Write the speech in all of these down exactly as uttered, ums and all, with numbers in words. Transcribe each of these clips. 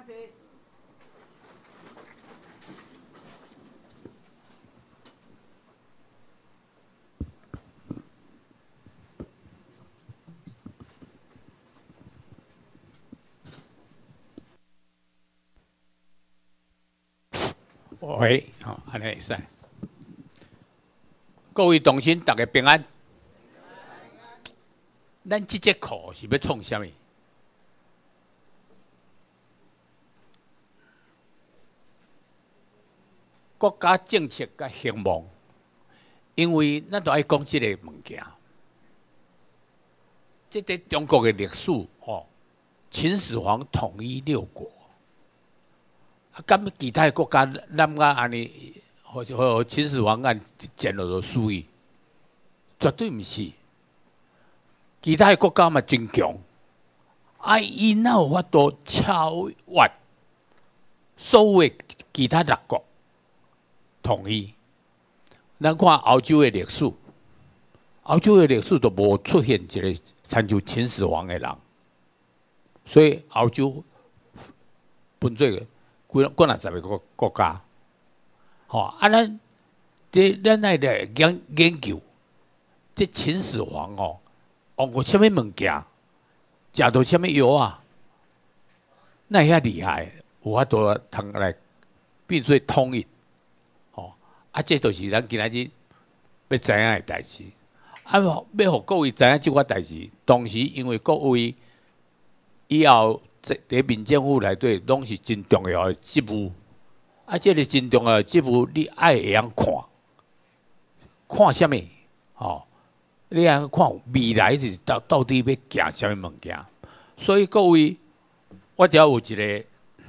喂，好，安尼会使。各位同心，大家平安。咱这节课是要创啥物？国家政策甲兴亡，因为咱都爱讲这个物件。这在中国的历史哦，秦始皇统一六国。啊，咁其他的国家，咱甲安尼，或或秦始皇按建落就输伊，绝对毋是。其他的国家嘛真强，啊，伊哪有法度超越所有的其他六国统一？咱看欧洲的历史，欧洲的历史都无出现一个参像秦始皇的人，所以欧洲分做个。几几若十个国国家，吼啊！咱这咱来来研研究，这秦始皇哦，用过什么物件，食到什么药啊？那遐厉害，有法度通来变做统一，吼啊！这就是咱今仔日要知影的代志。啊，要互各位知影即款代志，同时因为各位以后。在在民政府内底，拢是真重要的职务。啊，这个真重要的职务，你爱会晓看，看什么？哦，你爱看未来是到到底要行什么物件。所以各位，我只要有一个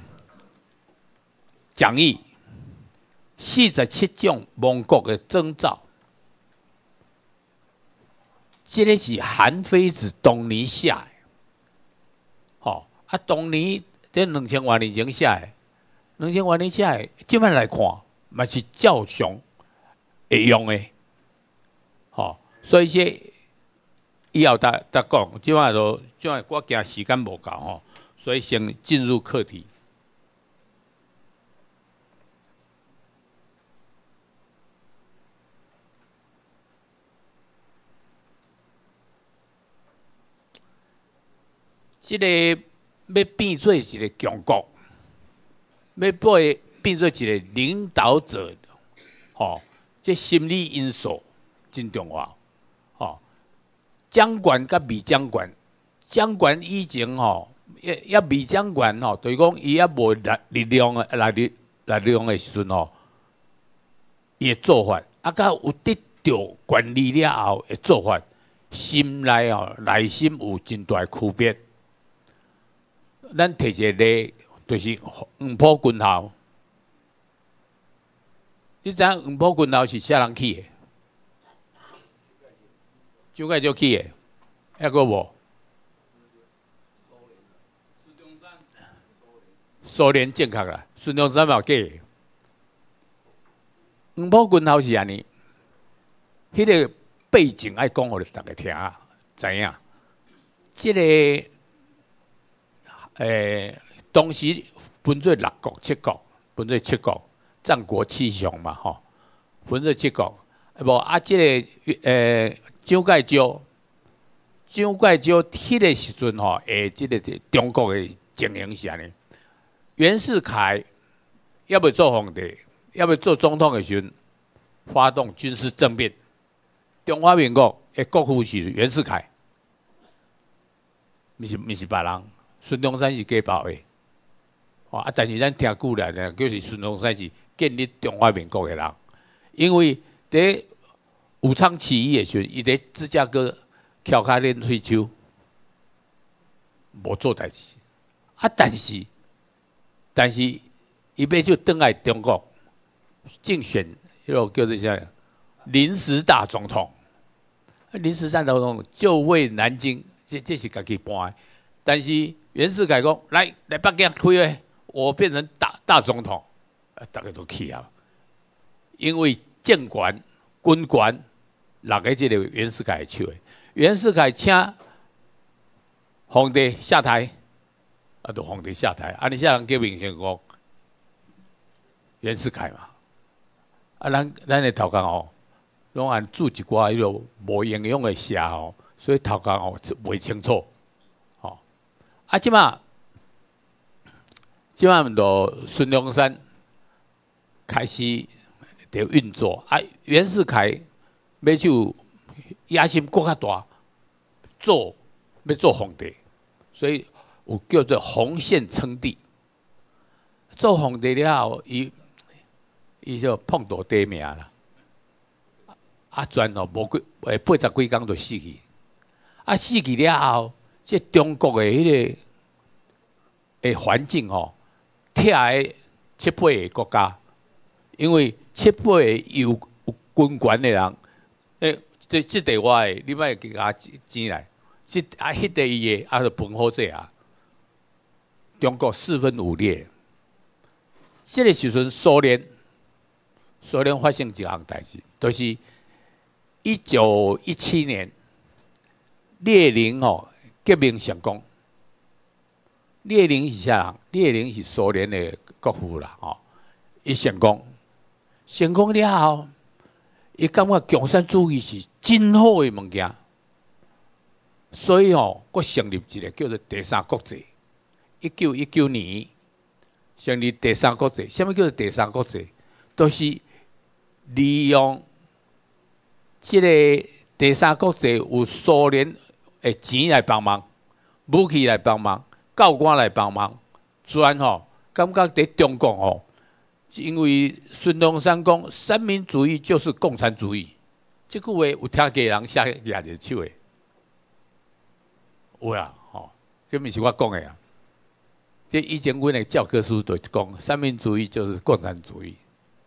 讲义，四十七种亡国的征兆。这个是韩非子东尼写的。啊，当年在两千多年前写的，两千多年写的，即摆来看，嘛是照常会用的，吼、哦。所以这以后再再讲，即摆都即摆我惊时间无够吼，所以先进入课题。这个。要变做一个强国，要变变做一个领导者，吼、哦，这心理因素真重要，吼、哦。长官甲未长官，长官以前吼，也也未长官吼，就是讲伊也无力力量的力力力量的时阵吼，伊的做法，啊，甲有得到管理了后的做法，心内吼内心有真大区别。咱摕一个例，就是黄埔军校。你知影黄埔军校是啥人起的？蒋介石起的，还阁无？苏联正确啦，孙中山嘛假的。黄埔军校是安尼，迄、那个背景爱讲互大家听啊，知影？即、这个。诶、欸，当时分做六国、七国，分做七国，战国七雄嘛，吼，分做七国。无啊，即、这个诶，蒋介石，蒋介石迄个时阵吼，诶，即个中国的情形是安尼。袁世凯要不做皇帝，要不做总统的时阵，发动军事政变。中华民国的国父是袁世凯，毋是毋是别人。孙中山是假包的，啊！但是咱听久了，就是孙中山是建立中华民国的人，因为伫武昌起义的时阵，伊伫芝加哥翘脚练退休，无做代志。啊，但是但是伊要就倒来中国竞选，迄个叫做啥？临时大总统。临时大总统就位南京，这这是家己搬的，但是。袁世凯讲：“来来北京开会，我变成大大总统，啊，大家都去啊。因为政权、军权落喺这个袁世凯手的。袁世凯请皇帝下台， 啊，就皇帝下台，啊，你下人叫明先讲袁世凯嘛，啊，咱咱的头壳哦，拢按煮一寡迄种无营养的食哦，所以头壳哦袂清楚，哦，啊，即马即马就孙中山开始在运作，啊，袁世凯要就野心搁较大，做要做皇帝，所以有叫做洪宪称帝。做皇帝了后，伊伊就碰到地命啦，啊，全哦无几诶八十几工就死去，啊死去了后，即中国诶迄个诶环境吼，拆诶七八个国家，因为七八个有有军权诶人，诶，即即地我诶，你莫给我钱来，即啊迄地伊诶，啊就分好势啊，中国四分五裂。这个时阵，苏联苏联发生一项代志，就是一九一七年，列宁哦革命成功。列宁是啥人？列宁是苏联的国父啦，哦，伊成功，成功了后，伊感觉共产主义是真好的物件，所以哦，佮成立一个叫做第三国际。一九一九年。成立第三国际，什么叫做第三国际？都、就是利用这个第三国际有苏联的钱来帮忙，武器来帮忙，教官来帮忙，全吼感觉在中国吼，因为孙中山讲三民主义就是共产主义，这句话有听过人写举着手的，有啊，吼，这不是我讲的啊。这以前阮的教科书就讲，三民主义就是共产主义。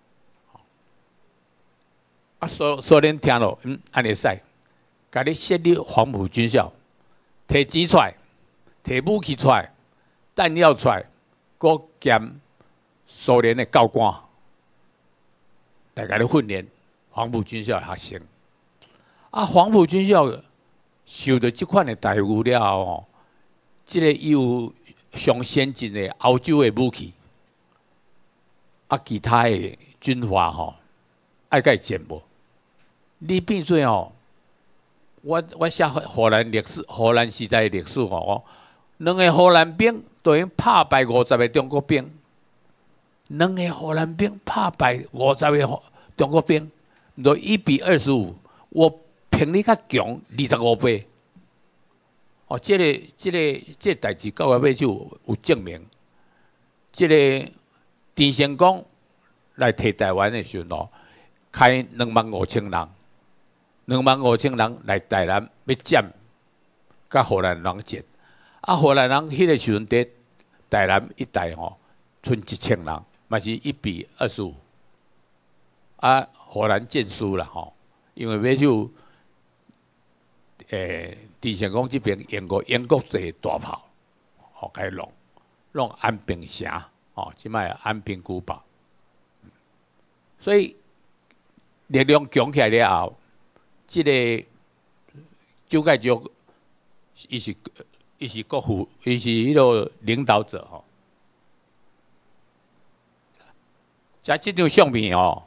啊，苏苏联听了，嗯，安尼使，甲你设立黄埔军校，摕钱出来，摕武器出来，弹药出来，搁兼苏联的教官来甲你训练黄埔军校的学生。啊，黄埔军校受到这款的待遇了后，哦，这个有。上先进的欧洲的武器，啊，其他的军阀吼，爱甲伊占无。你变做吼，我我写荷兰历史，荷兰时代的历史吼，两个荷兰兵都已经打败五十个中国兵，两个荷兰兵打败五十个中国兵，都一比二十五，我平你较强二十五倍。哦，这个、这个、这代志到尾尾就有有证明。这个陈成功来摕台湾的时候，开两万五千人，两万五千人来台南要占，甲荷兰人战。啊，荷兰人迄个时阵在台南一带吼，剩一千人，嘛是一比二十五。啊，荷兰战输了吼，因为要就。诶，陈成功这边英国英国这大炮，哦，开弄弄安平城，哦，即卖安平古堡，所以力量强起来了后，这个蒋介石伊是伊是国父，伊是迄个领导者吼。在这张相片哦，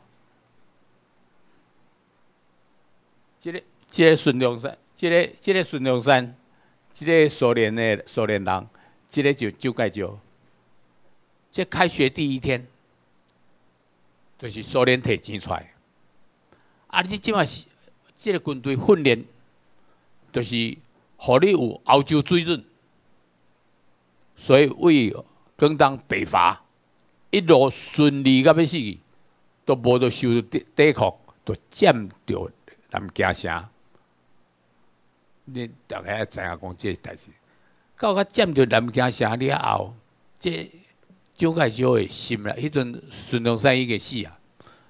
这个这个孙中山。这个、这个孙中山，这个苏联的苏联人，这个就蒋介石。这开学第一天，就是苏联摕钱出来。啊，你即马是这个军队训练，就是互你有欧洲水准，所以为更当北伐，一路顺利到要死去，都无得受到抵抗，都占着南京城。你大概知影讲这个代志，到甲占着南京城了后，这蒋介石的心啦，迄阵孙中山已经死啊，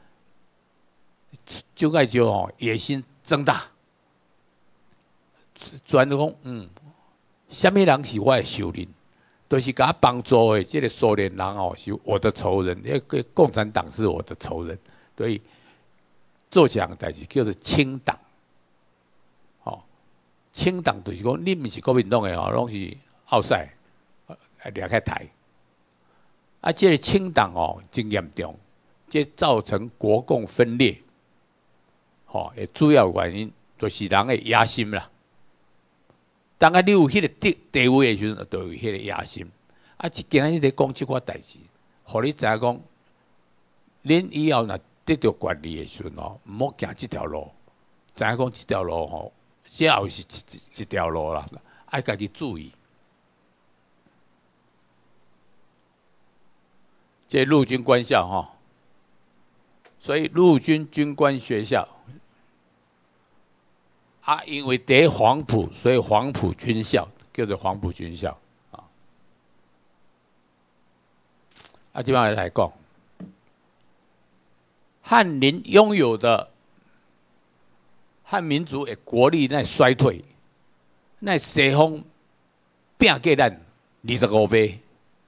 蒋介石吼野心增大，全讲嗯，什么人是我的仇人，都、就是甲我帮助的这个苏联人哦，是我的仇人，那个共产党是我的仇人，所以做这样代志叫做清党。清党就是讲，你毋是国民党的吼，拢是outside， 掠开台。啊，这个清党哦，真严重，这造成国共分裂。吼、哦，主要原因就是人的野心啦。当啊，你有迄个地地位的时阵，就有迄个野心。啊，今仔日咧讲即款代志，互你知影讲，恁以后若得到权力的时阵哦，毋好行即条路。知影讲即条路吼，这也是一一条路啦，爱家己注意。这陆军官校哈，所以陆军军官学校啊，因为在黄埔，所以黄埔军校叫做黄埔军校啊。啊，这边来讲，汉人拥有的汉民族的国力在衰退，那西方拼过咱二十五倍。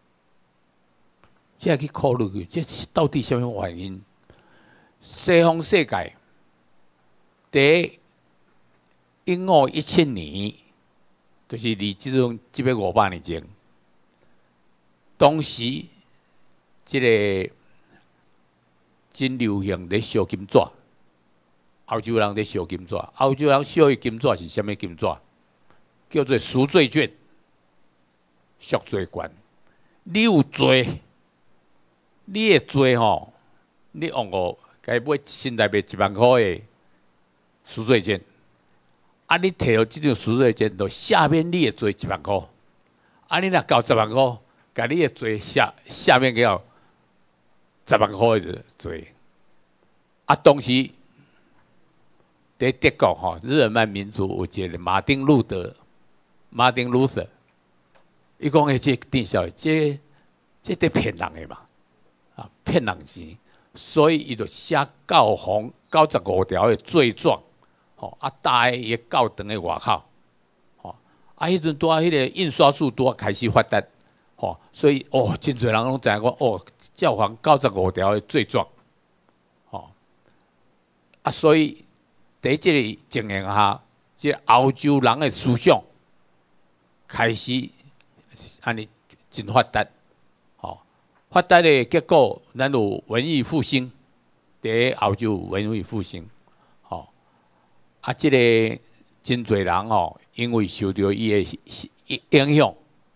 这去考虑，这到底什么原因？西方世界第一五一七年，就是离这种这边五百年前，当时这个真流行的烧金纸，欧洲人在烧金纸，欧洲人烧的金纸是什么金纸？叫做赎罪券、赎罪券。你有罪？你的罪吼，你往我该买现在买一万块的赎罪券，啊，你摕到这张赎罪券，就下面你的罪一万块，啊，你若交十万块，甲你的罪下下面叫十万块的罪，啊，当时在德国吼，日耳曼民族有一个马丁路德，马丁路德，伊讲的这定效，这这在骗人的嘛。啊，骗人钱，所以伊就写教皇九十五条的罪状，吼啊，大伊教堂的外口，吼啊，迄阵拄啊，迄个印刷术拄啊开始发达，吼，所以哦，真侪人拢知影讲哦，教皇九十五条的罪状，吼啊，所以在这个情形下，即欧洲人的思想开始安尼真发达。发达的结果，咱有文艺复兴，在欧洲文艺复兴，吼、哦、啊，这个真侪人吼，因为受到伊的影响，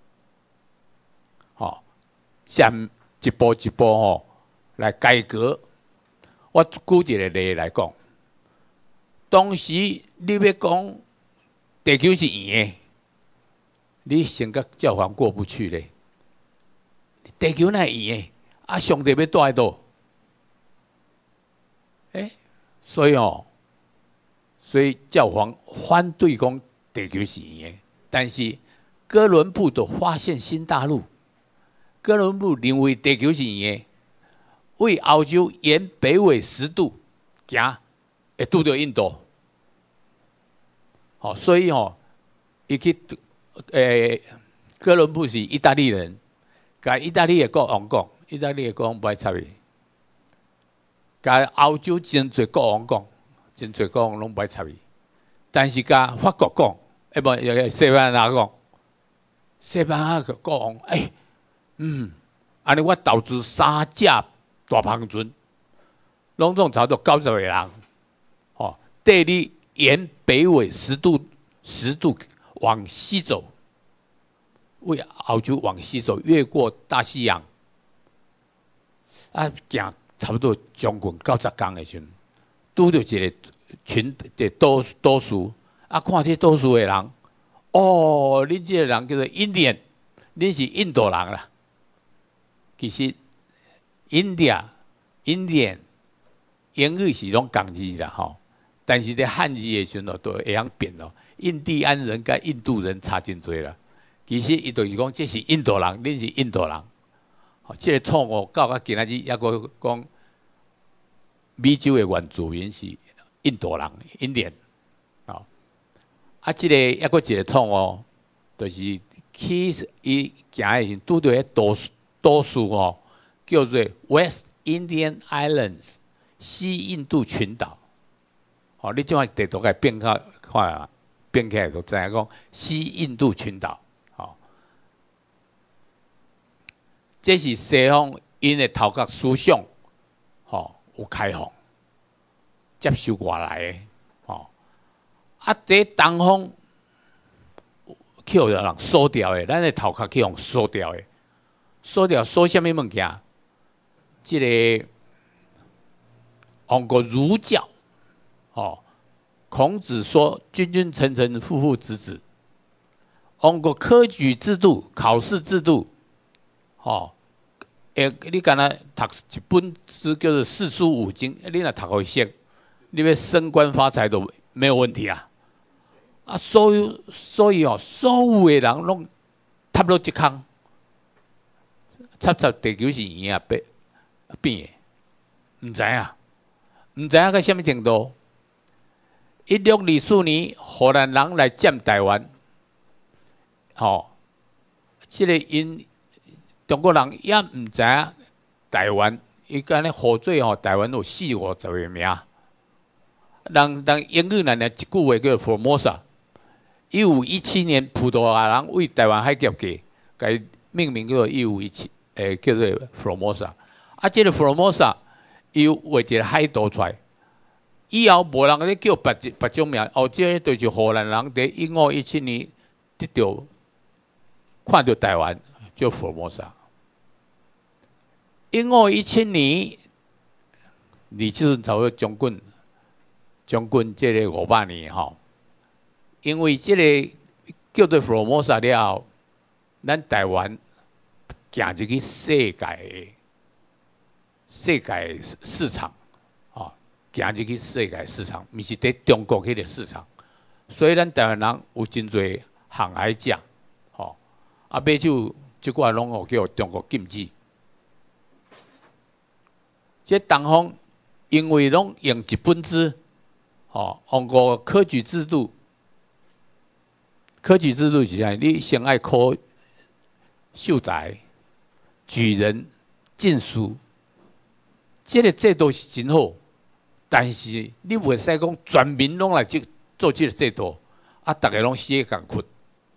吼、哦，渐一步一步吼来改革。我举一个例来讲，当时你要讲地球是圆的，你先甲教皇过不去咧。地球那圆的，啊，上帝要住喺度，诶，所以哦，所以教皇反对讲地球是圆的，但是哥伦布就发现新大陆，哥伦布认为地球是圆的，为欧洲沿北纬十度行，会拄到印度，好、哦，所以哦，伊去诶，哥伦布是意大利人。甲意大利的国王讲，意大利的国王不爱插伊。甲欧洲真侪国王讲，真侪国王拢不爱插伊。但是甲法国讲，哎不，西班牙讲，西班牙个国王，哎、欸，嗯，安尼我投资三架大篷船，拢总差不多九十个人，哦，带你沿北纬十度十度往西走。为欧洲往西走，越过大西洋，啊，行差不多将近九十天的时阵，拄到一个群的多多数，啊，看这多数的人，哦，恁这个人叫做印第安，恁是印度人啦。其实，India、Indian 英语是拢共字啦，吼，但是在汉字的时阵都会晓变咯。印第安人跟印度人差真多啦。其实伊就是讲，这是印度人，恁是印度人。哦，这个错误到到今仔日，还阁讲美洲的原住民是印度人，印第安。哦，啊，这个还阁一个错误，就是去伊行的时拄到迄多多数哦，叫做 West Indian Islands 西印度群岛。哦，你即摆地图甲变较看啊，变起来就知影讲西印度群岛。 这是西方因的头壳思想，吼、哦、有开放，接受外来的，吼、哦、啊，在东方去互人锁掉的，咱的头壳去互锁掉的，锁掉锁什么物件？这个往个儒教，哦，孔子说君君臣臣父父子子，往个科举制度、考试制度，哦，诶，你敢若读一本书叫做四书五经，你若读会识，你要升官发财都没有问题啊！啊，所有所以哦，所有的人拢踏入一坑，插插地球是圆啊，变变的，唔知啊，唔知影到什么程度？一六二四年，荷兰人来占台湾，吼、哦，这个因中国人也唔知影台湾，伊干咧好做吼，台湾有四五十个名。人人英语人呢一句话叫 Formosa。一五一七年，葡萄牙人为台湾海峡界，改命名叫做一五一七，诶，叫做 Formosa。啊，这个 Formosa 伊画一个海图出来，以后无人咧叫别别种名，哦，这个就是荷兰人伫一五一七年得到看到台湾叫 Formosa。一五一七年，你就是差不多将近将近这个五百年吼。因为这个叫做 Formosa 了后，咱台湾行入去世界的世界市场，哦，行入去世界市场，毋是伫中国迄个市场。所以咱台湾人有真侪航海家，吼、哦，啊，买酒即寡拢有叫中国禁止。这东方因为拢用一本子，吼、哦，用个科举制度。科举制度是啥？你先爱考秀才、举人、进士，这个制度是真好，但是你袂使讲全民拢来做这个制度，啊，大家拢死个共款。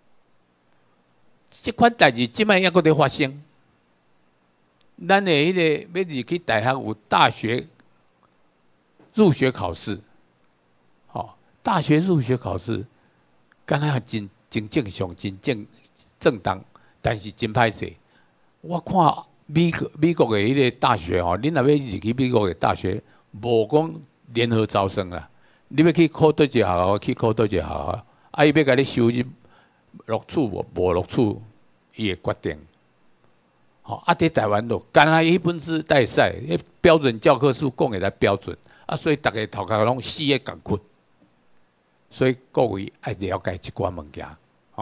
这款代志即摆还搁在发生。咱的迄个要入去大学有大学入学考试，哦，大学入学考试，敢若真。真正常、真正正当，但是真歹势。我看美国美国的迄个大学吼，恁若要入去美国的大学，无讲联合招生啦。你要去考倒一个学校，去考倒一个学校，啊，伊要甲你收入录取无无录取，伊会决定。吼、哦，啊，伫台湾都干那一本子带赛，标准教科书讲的来标准，啊，所以大家头壳拢死个共款。所以各位爱了解一寡物件，吼、哦。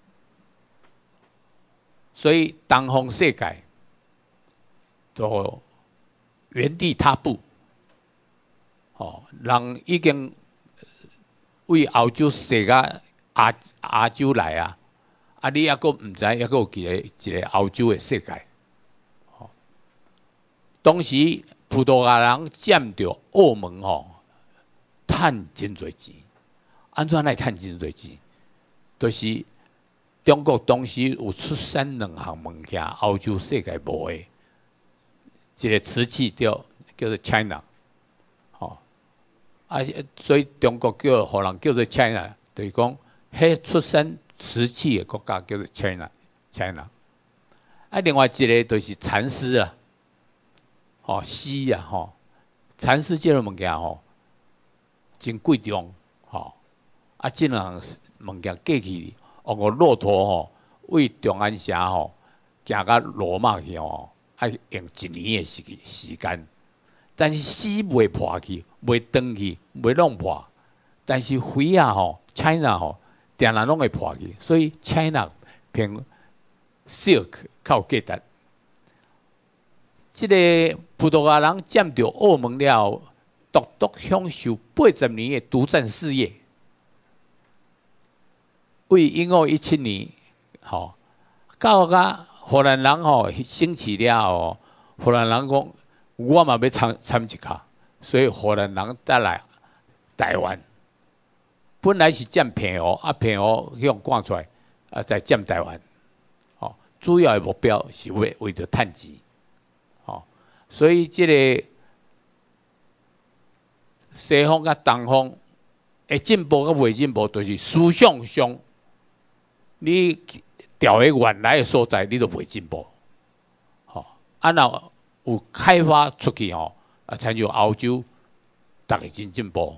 所以东方世界都原地踏步，哦，人已经为欧洲踅个亚亚洲来啊，啊，你还阁唔知，还阁有一个一个欧洲的世界，哦。当时葡萄牙人占着澳门吼，趁真侪钱。安怎来趁真侪钱？就是中国当时有出产两项物件，欧洲世界无的，一个瓷器叫叫做 China， 吼、哦，啊，所以中国叫互人叫做 China， 就是讲，迄出产瓷器的国家叫做 China，China。啊，另外一个就是蚕丝啊，吼、哦，丝啊，吼、哦，蚕丝这种物件吼，真贵重，吼、哦。啊，这两项物件过去，用个骆驼吼，为中安城吼行到罗马去吼，爱用一年的时时间。但是丝袂破去，袂断去，袂弄破。但是灰啊吼 ，China 吼，定然拢会破去，所以 China 偏 silk 较有价值。这个葡萄牙人占着澳门了后，独独享受八十年的独占事业。为一五一七年，吼，到甲荷兰人吼兴起了后，荷兰人讲，我嘛要参参一卡，所以荷兰人带来台湾，本来是占平湖，啊平湖向赶出来，啊再占台湾，吼， 主要的目标是为为着趁钱，哦，所以这个西方甲东方的进步甲未进步，就是思想上你调的原来的所在，你都未进步，吼、哦，啊，若有开发出去吼，啊，参像欧洲，大家真进步。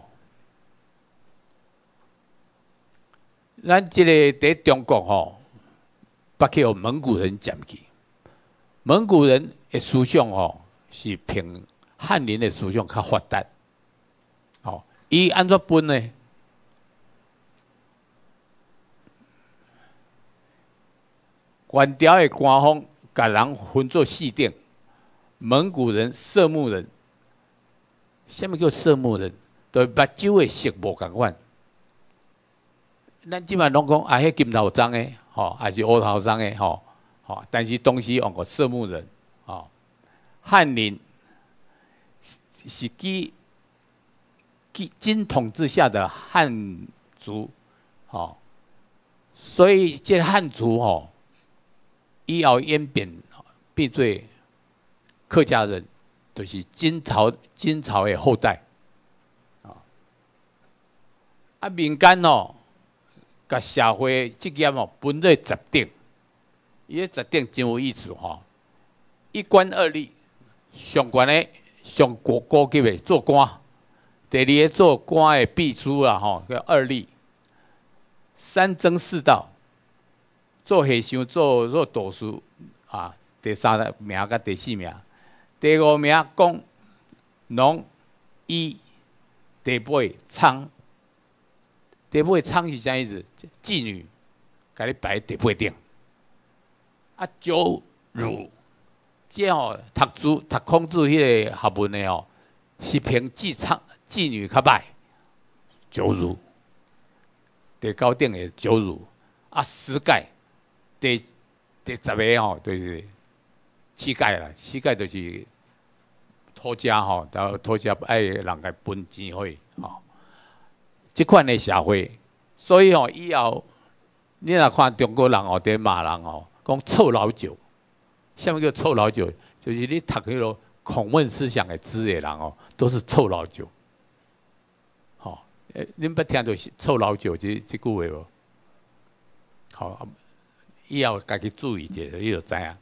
咱这个伫中国吼，捌去互蒙古人占去。蒙古人的思想吼是凭汉人的思想较发达。吼，伊安怎分呢？元朝的官方甲人分做四等，蒙古人、色目人。什么叫色目人？就是目睭的色无共款。咱即摆拢讲啊，迄金头章的，吼，还是乌头章的，吼，吼，但是当时用个色目人，吼，汉人是基基金统治下的汉族，吼，所以这汉族吼，以后演变变做客家人，就是金朝金朝的后代，啊，啊民间哦。甲社会职业哦分做十等，伊个十等真有意思吼。一官二吏，上悬的上高高级的做官，第二个做官的秘书啊吼，叫二吏。三征四道，做和尚做做道士啊，第三名甲第四名，第五名公农医，第八仓。第八仓是啥意思？妓女，甲你摆第八顶。啊，九儒，这吼读书读孔子迄个学问的吼，是凭妓仓妓女较歹。九儒，第九顶的九儒。啊，十丐，第第十个吼就是乞丐啦，乞丐就是土家吼，然后土家爱人家分钱会吼。即款的社会，所以吼以后，你若看中国人哦，伫骂人哦，讲臭老九。什么叫臭老九？就是你读迄个孔孟思想的知的人哦，都是臭老九。吼、哦，诶，恁捌听到臭老九这这句话无？好，以后家己注意一下，你就知影。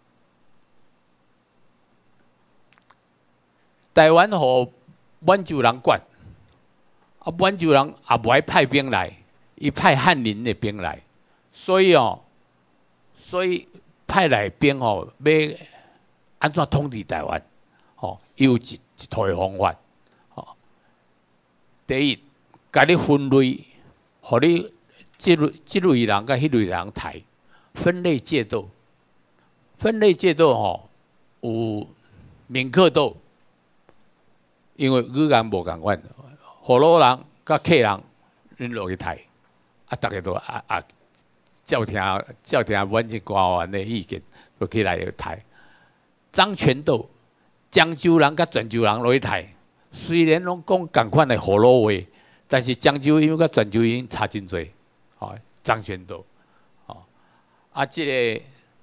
台湾互满洲人管。啊，满洲人也不爱派兵来，伊派汉人的兵来，所以哦，所以派来兵哦，要安怎统治台湾？哦，有一一套方法。哦，第一，甲你分类，互你这类这类人甲迄类人抬，分类界斗。分类界斗吼，有闽客斗，因为语言无共款。河洛人甲客人，恁落去抬，啊，大家都啊啊照听照听满清官员的意见，就起来抬。漳泉斗，漳州人甲泉州人落去抬，虽然拢讲共款的河洛话，但是漳州因为甲泉州已经差真多，哦，漳泉斗，哦，啊，这个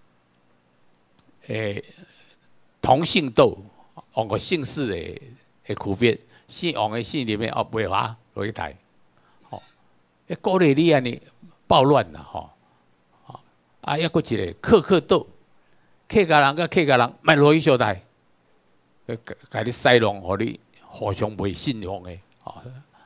诶同姓斗，用个姓氏的的区别。姓王的姓里面哦，袂华落去抬，吼、哦，一鼓励你安尼暴乱啦，吼、哦，啊，抑佫一个客客斗，客家人甲客家人莫落去相抬，甲甲你塞弄，互你互相袂信用的，哦，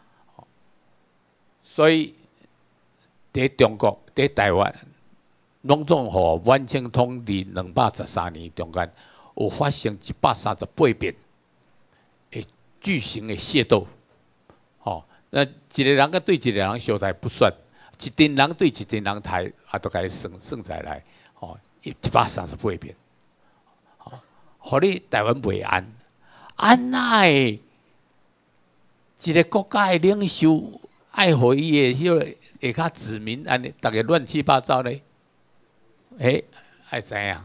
所以伫中国、伫台湾，拢总互满清统治两百十三年中间，有发生一百三十八遍。巨型的械斗，吼、哦，那一个人甲对一个人相抬不算，一阵人对一阵人抬，啊，都甲你算算起来，吼、哦，一百三十八遍，吼、哦，互你台湾袂安，安那会一个国家的领袖爱互伊的迄个下骹子民安尼，逐个乱七八糟咧，诶，爱知影，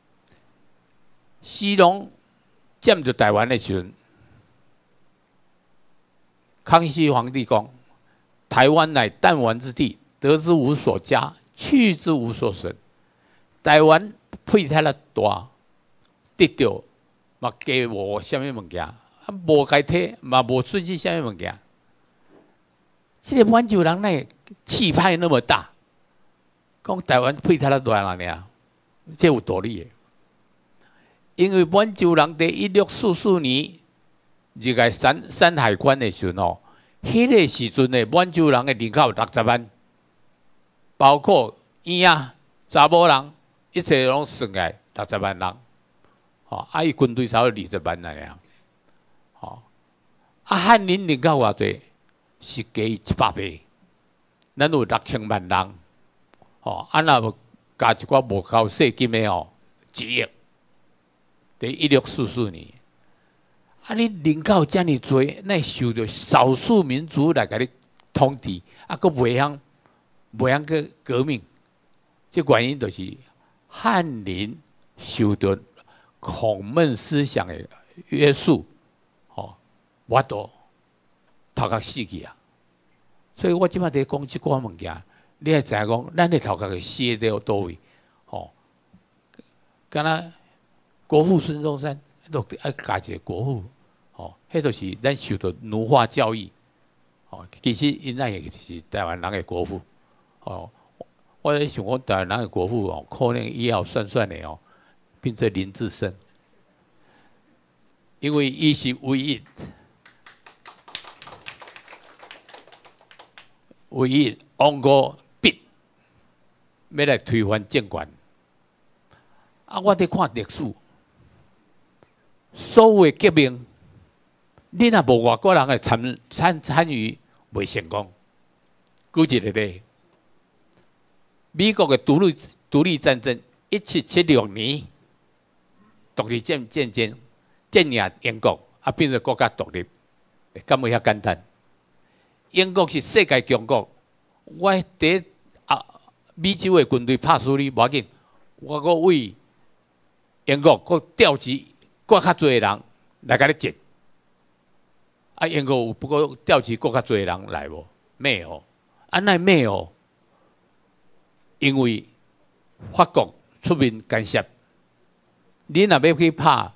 西隆占着台湾的时阵。康熙皇帝讲：“台湾乃弹丸之地，得之无所加，去之无所损。 台湾肺太了大，得到嘛给我什么物件，啊无该摕嘛无损失什么物件。这个满洲人那气派那么大，讲台湾肺太了大了呢，这有道理的。因为满洲人在一六四四年入个山山海关的时候哦，迄个时阵的满洲人的人口六十万，包括婴仔、查某人，一切拢算起来六十万人。哦，啊，伊军队差不多二十万来尔。哦，啊，汉人人口偌济，是加伊一百倍，咱有六千万人。哦，啊，若加一寡无够税金的哦，一亿。在一六四四年，啊，你人口遮尔多，那受到少数民族来甲你统治，啊，佫袂晓袂晓个革命，这原因就是汉人受到孔孟思想的约束，哦，我都头壳死去啊！所以我即摆在讲即寡物件，你也知影讲，咱的头壳会死在倒位，哦，敢若。国父孙中山都爱加一个国父，哦，迄就是咱受到奴化教育，哦，其实因那也是台湾人的国父，哦，我在想讲台湾人的国父哦，可能以后算算的哦，变做林志胜，因为伊是唯一唯一往过逼，要来推翻政权，啊，我伫看历史。所有的革命，你若无外国人来参参参与，袂成功。举一个例，美国的独立独立战争，一七七六年独立战战争镇压英国，啊变成国家独立，敢有遐简单？英国是世界强国，我第啊美洲的军队拍死你，无要紧，我阁为英国阁调集。更较侪人来甲你争，啊，英国有不过调起更较侪人来无？没有，啊，那没有，因为法国出面干涉，你若要去拍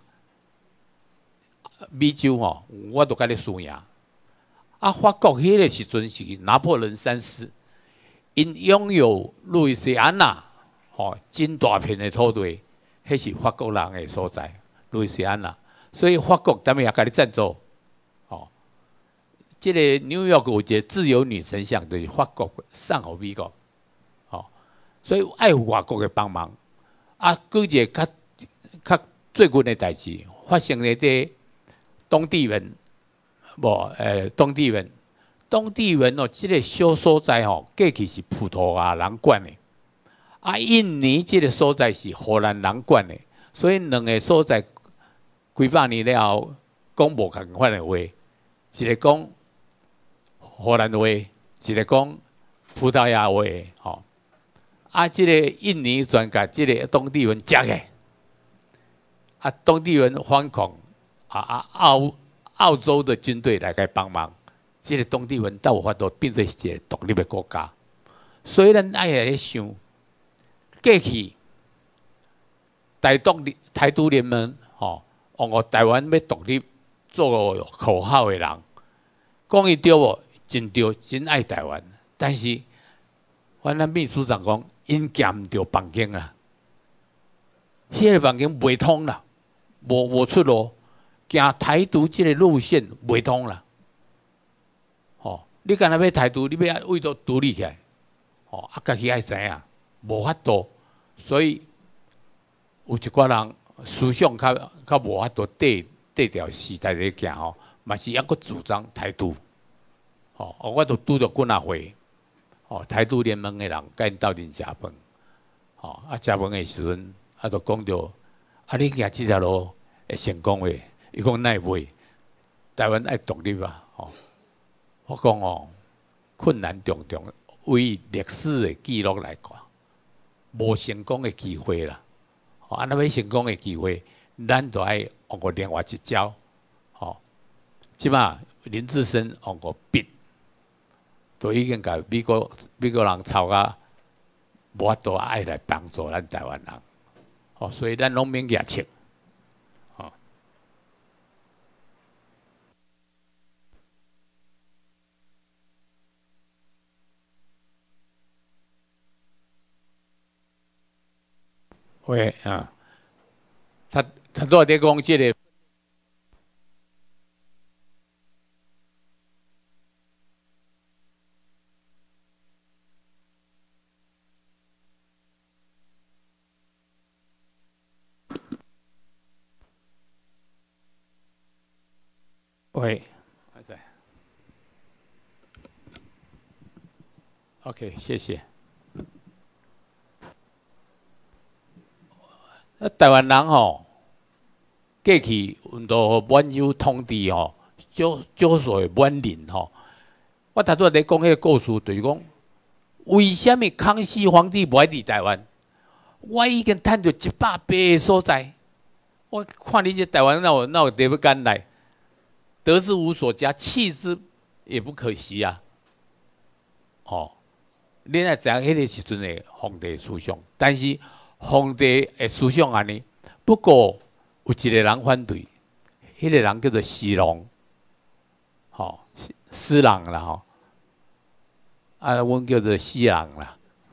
美洲吼，我都甲你输赢。啊，法国迄个时阵是拿破仑三世，因拥有路易斯安那吼真大片的土地，迄是法国人的所在。路易斯安那，所以法国他们也甲你赞助，哦，这个纽约有一个自由女神像，就是法国送互美国，哦，所以爱有外国的帮忙。啊，举一个较较最近的代志，发生在这东帝汶，无诶，东帝汶，东帝汶哦，这个小所在哦，过去是葡萄牙人管的，啊，印尼这个所在是荷兰人管的，所以两个所在。几百年了后，讲无共款的话，一个讲荷兰话，一个讲葡萄牙话，吼。啊，这个印尼专甲这个东帝汶食的，啊，东帝汶反抗，啊啊澳澳洲的军队来甲帮忙，这个东帝汶才有法度变做一个独立的国家。所以咱爱来想，过去台独台独联盟，吼。哦，台湾要独立做口号的人，讲伊对无？真对，真爱台湾。但是，阮咱秘书长讲，因行唔到房间啦，迄个房间袂通啦，无无出路，行台独这个路线袂通啦。哦，你干那要台独，你要为到独立起来，哦，啊，家己爱知影，无法度，所以有一寡人。思想较较无法度对对调时代咧行吼，嘛是抑个主张台独，吼、哦，我都拄着几啊回，吼、哦，台独联盟的人甲因斗阵食饭，吼、哦，啊食饭的时阵，啊就讲着，啊你行即条路会成功诶，伊讲奈袂，台湾爱独立啊，吼、哦，我讲哦，困难重重，为历史的记录来看，无成功的机会啦。啊，那要成功的机会，咱就爱用过另外一招，吼、哦。即马林志升用过逼，都已经甲美国美国人吵啊， 无法度爱来帮助咱台湾人。哦，所以咱拢免举切。哦，喂啊，他他都在讲这个。喂，在 ，OK， 谢谢。那台湾人吼，过去运到满洲统治吼，少少数的满人吼，我头拄仔咧讲迄个故事，就是讲为什么康熙皇帝不爱伫台湾？我已经趁到一百倍的所在，我看你这台湾哪有哪有地要敢来？得之无所加，弃之也不可惜啊！哦，你也知影迄个时阵的皇帝思想，但是皇帝的思想安尼，不过有一个人反对，迄、那个人叫做施琅，吼、哦，施琅啦吼，啊，阮叫做施琅啦。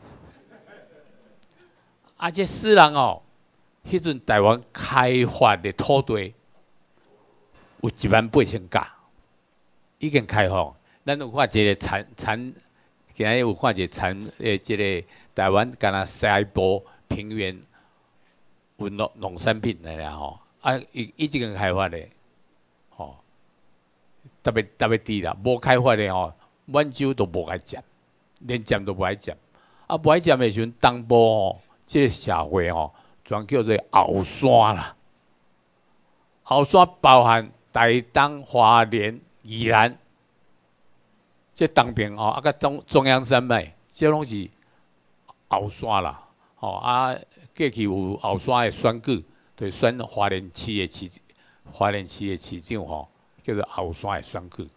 啊，这施琅哦，迄阵台湾开发的土地。有一万八千甲，已经开放。咱有看一个产产，今日有看一个产诶，即、这个台湾敢若西部平原有农农产品的啦吼，啊，已已经开发的，吼，特别特别低啦，无开发的吼，满洲都无爱占，连占都无爱占。啊，无爱占的时阵，东部吼，即、这个社会吼，全叫做后山啦，后山包含。台东、花莲、宜兰，这东边吼，啊，甲中中央山脉，这拢是后山啦。吼啊，过去有后山的选举，就选花莲市的市，花莲市的市长吼，叫做后山的选举。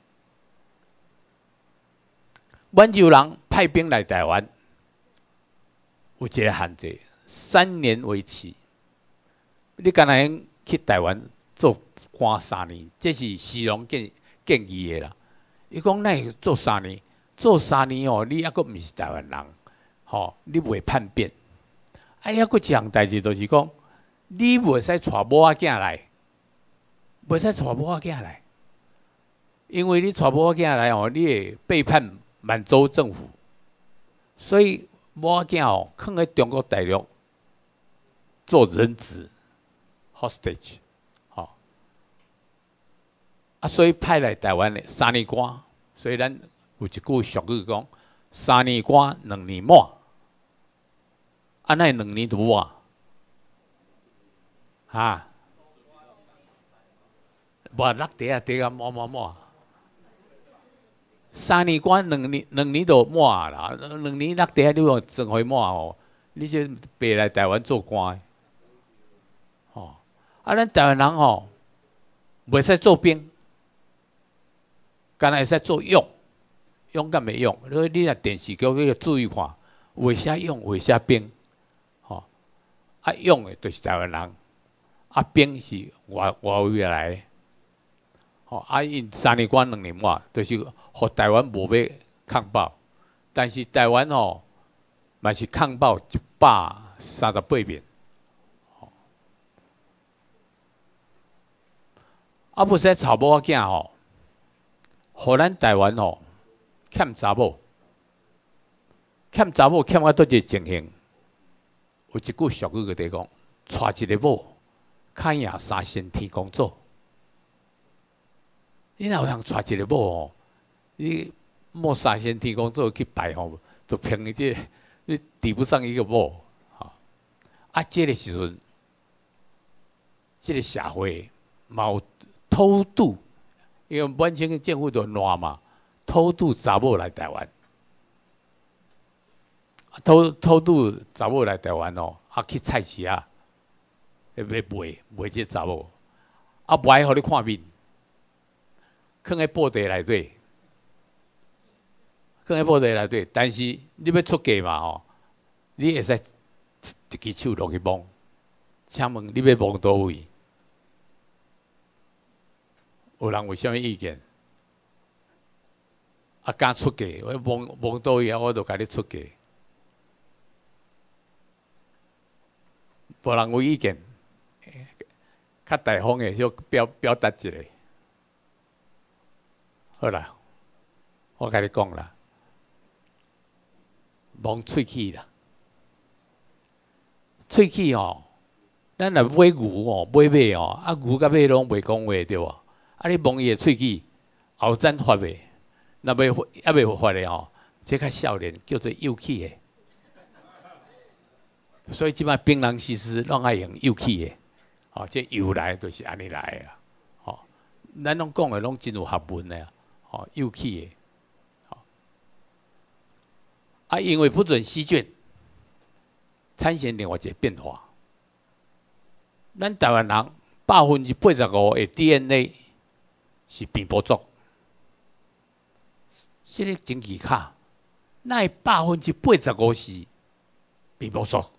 满洲人派兵来台湾，有一个限制，三年为期。你敢若去台湾做？关三年，这是施琅建建议的啦。伊讲，咱会做三年，做三年哦，你抑阁毋是台湾人，吼、哦，你袂叛变。啊，抑阁一项代志，就是讲，你袂使带某仔囝来，袂使带某仔囝来，因为你带某仔囝来哦，你会背叛满洲政府，所以某仔囝哦，放喺中国大陆做人质 ，hostage。啊，所以派来台湾的三年官，所以咱有一句俗语讲：三年官，两年满。啊，那两年都满，哈，无落地啊，地啊满满满。三年官，两年两年就满啦。两年落地啊，你用真会满哦。你这白来台湾做官，哦，啊，咱台湾人吼，袂使做兵。敢若会使做用，用敢袂用？所以你若电视剧你要注意看，为啥用，为啥兵？吼、哦，啊用的就是台湾人，啊兵是外外围来的。吼、哦，啊因三年关两年满，就是互台湾无要抗暴，但是台湾吼嘛是抗暴一百三十八遍。哦、啊不使草某仔囝吼。互咱台湾吼欠查某，欠查某欠到倒一个情形？有一句俗语在讲：娶一个某，较赢三仙天公祖。你若有通娶一个某吼，你莫三仙天公祖去拜吼，就凭你这你抵不上一个某。哈啊，这个时阵，这个社会嘛有偷渡。因为满清的政府就乱嘛，偷渡查某来台湾，偷偷渡查某来台湾哦，啊去菜市啊，要卖卖这查某，啊卖互你看面，放喺布袋内底，放喺布袋内底，但是你要出价嘛吼， 你会使一支手落去摸。请问你要摸倒位？有人有啥物意见？啊，敢出价？我摸摸倒位啊，我就甲你出价。无人有意见，较大方的就表表达一下。好啦，我甲你讲啦，摸喙齿啦，喙齿哦，咱若买牛哦，买马哦，啊牛甲马拢袂讲话对无？啊你摸伊的喙齿，后zan发袂，若袂还袂发的哦，这较少年叫做幼齿的。所以即摆槟榔西施拢爱用幼齿的，哦，这由来就是安尼来的，哦，咱拢讲的拢真有学问的，哦，幼齿的，哦，啊，因为不准吸卷，产生另外一个变化。咱台湾人百分之八十五的 D N A 是并不足，这个真奇卡，那百分之八十五是并不足。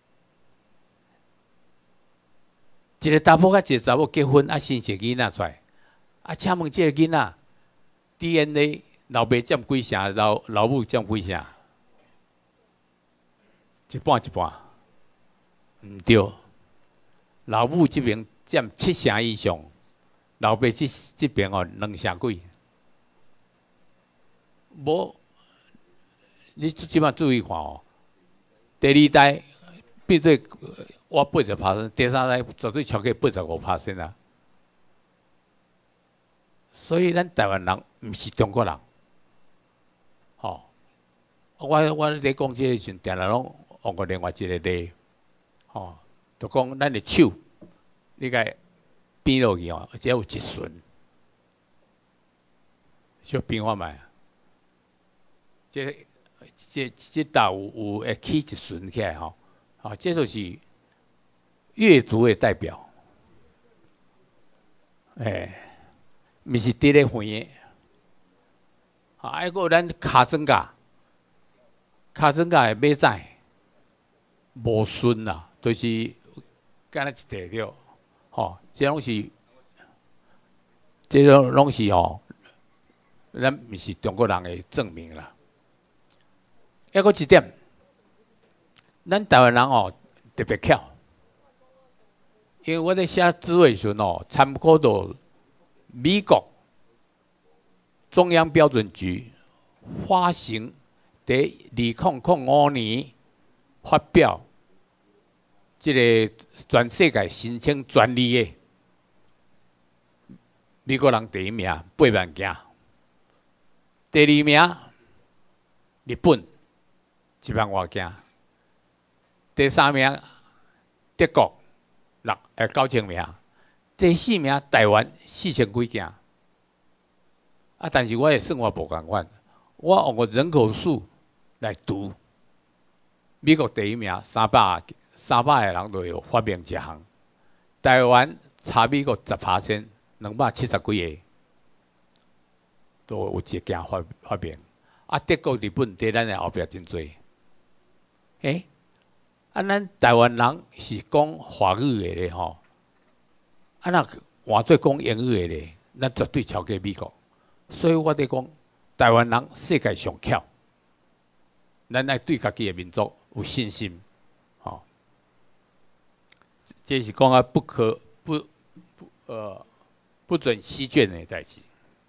一个查甫甲一个查某结婚，啊，生一个囡仔出来，啊，请问这个囡仔 D N A 老爸占几成，老老母占几成？一半一半，毋对，老母这边占七成以上，老爸这这边哦两成几。无，你即摆注意看哦，第二代变做。我八十趴，第三代绝对超过八十五趴啊！所以咱台湾人毋是中国人，吼、哦！我我咧讲这个时阵，定定拢用过另外一个例，吼、哦，就讲咱的手，你甲边落去哦，只有一寸，小变化卖，这这这道有有会起一寸起来吼，啊，这就是。越族的代表，哎、欸，毋是伫咧园的，啊，还有咱卡真甲，卡真甲的马仔无顺啦，就是干那一地着，吼，这拢是，这种拢是吼，咱毋是中国人的证明啦。还有一点，咱台湾人哦特别巧。因为我在写资料时哦，参考到美国中央标准局发行在二零零五年发表这个全世界申请专利的美国人第一名八万件，第二名日本一万多件，第三名德国。六诶九千名，第四名台湾四千几件，啊！但是我的算法无共款，我用个人口数来读，美国第一名三百三百个人都有发明一项，台湾差美国十趴先两百七十几个都有一件发发明，啊！德国、日本在咱的后壁真多，诶、欸。啊，咱台湾人是讲华语的咧吼，啊那换做讲英语的咧，咱绝对超过美国。所以我伫讲，台湾人世界上巧，咱爱对家己的民族有信心，吼。这是讲啊不可不不呃不准吸卷的代志。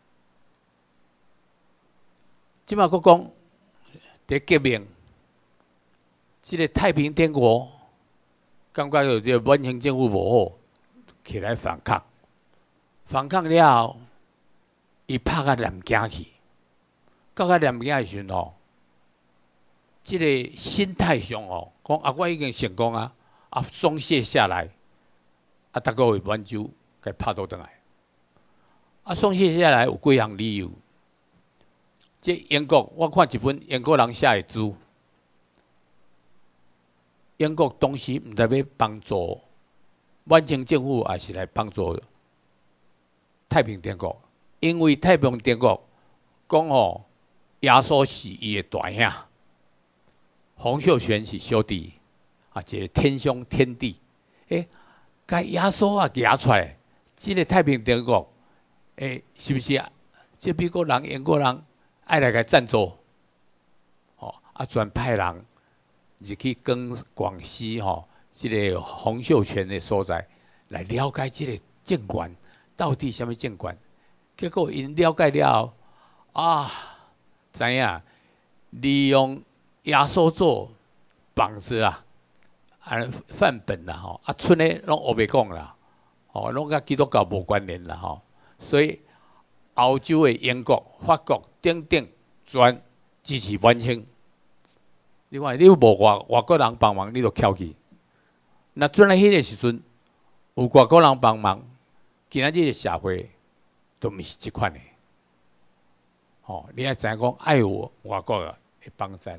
即马佫讲伫革命。这个太平天国感觉有这满清政府无好，起来反抗，反抗了后，伊拍到南京去，到到南京的时阵吼，这个心态上哦，讲啊，我已经成功啊，啊，松懈下来，啊，大家会满洲该拍倒转来，啊，松懈下来有几项理由，这英国我看一本英国人写的书。英国当时毋知要帮助满清政府，也是来帮助太平天国，因为太平天国讲吼，耶稣是伊的大兄， 洪秀全是小弟，啊，一个天兄天弟，诶，甲耶稣啊举出来，即、這個太平天國，诶，是不是啊？即美國人、英國人愛來甲贊助，哦，啊，專派人入去跟廣西吼、哦，即、這個洪秀全的所在來了解即個政權到底什麼政權，結果因了解了後啊，知影利用耶穌做幌子啊，啊範本啦吼，啊剩的攏學袂講啦，吼，攏甲基督教無關聯啦吼，所以歐洲的英國、法國等等全支持滿清。你看，你無外外國人幫忙，你就翹去。那陣喺迄個時陣，有外國人幫忙，今仔日個社會都毋是即款的。吼，你愛知影講愛有外國的幫贊。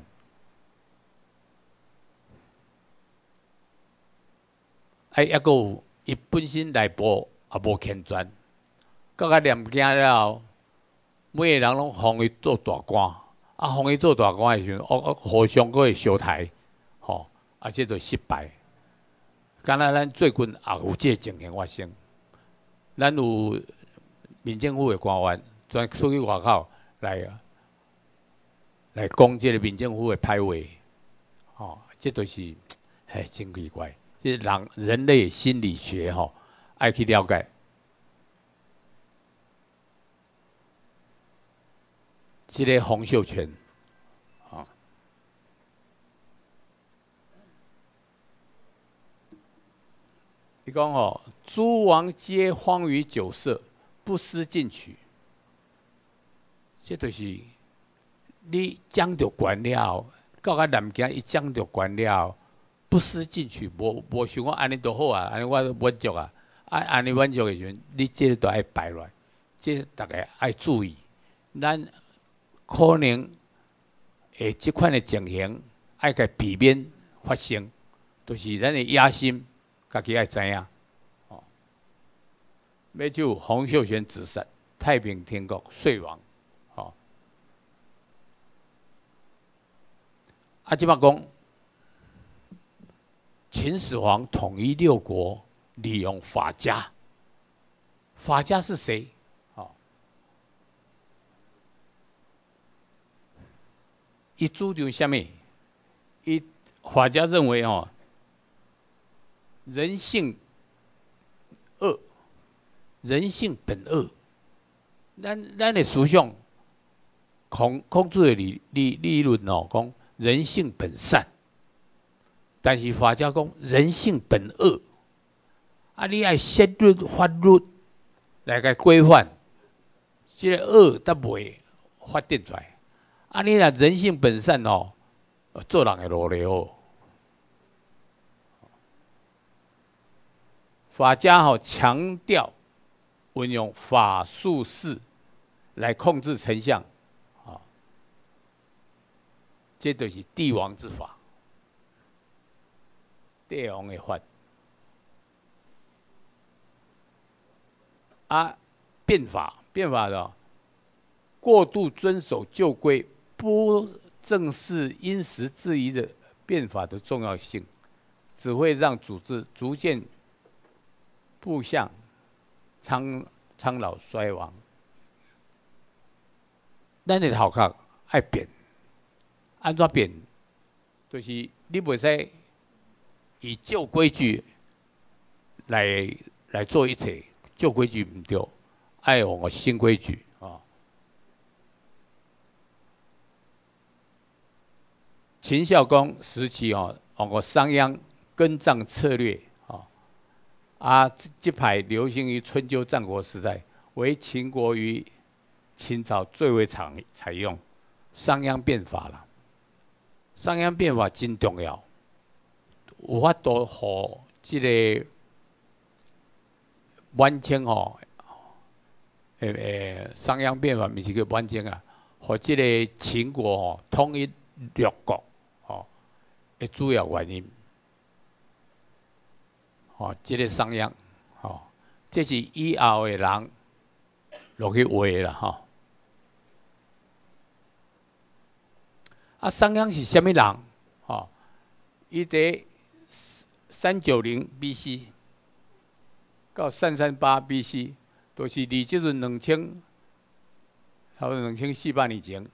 哎，抑個有伊本身內部也無健全，到甲念經了後，每個人攏封伊做大官，啊，封伊做大官的時陣，哦哦，互相佫會相殺，吼，啊，這就失敗。敢若咱最近也有這個情形發生，咱有民政府的官員專出去外口來來講這個民政府的歹話，吼，這都是嘿真奇怪。即人人類心理學吼，愛去了解。即個洪秀全，啊，伊講吼，諸王皆荒於酒色，不思進取。這就是你掌着權了，到甲南京伊掌着權了。不思進取，無無想講安尼都好啊，安尼我滿足啊，啊安尼滿足嘅時陣，你這個都愛擺落來，這大家愛注意。咱可能會即款嘅情形，愛甲避免發生，就是咱嘅野心，家己愛知影。哦，要就洪秀全自殺，太平天國遂亡。哦，啊，即擺講。秦始皇統一六國，利用法家。法家是誰？哦，伊主張什麼？伊法家認為哦，人性惡，人性本惡。咱咱的思想，孔孔子的理理理論哦，講人性本善。但是法家講人性本惡，啊，你愛設律法律來個規範，這個惡才袂發展出來。啊，你若人性本善哦，做人會落嚟哦。法家吼強調運用法術士來控制丞相，啊，這就是帝王之法。帝王的法啊，變法變法的過度遵守舊規，不正視因時制宜的變法的重要性，只會讓組織逐漸步向蒼蒼老衰亡。咱的頭殼愛變，安怎變？就是你袂使。以舊規矩來來做一切，舊規矩唔對，愛用個新規矩啊。秦孝公時期哦，用個商鞅耕藏策略啊，啊，這派流行於春秋戰國時代，為秦國於秦朝最為常採用商鞅變法啦。商鞅變法真重要。有法度互即個滿清吼，誒誒，商鞅變法毋是叫滿清啊，互即個秦國吼統一六國吼嘅主要原因，吼，即個商鞅，吼，這是以後嘅人落去畫啦，吼。啊，商鞅是啥物人？ 哦，伊伫三九零 B C 到三三八 B C， 都是离即阵两千，差不多两千四百年前。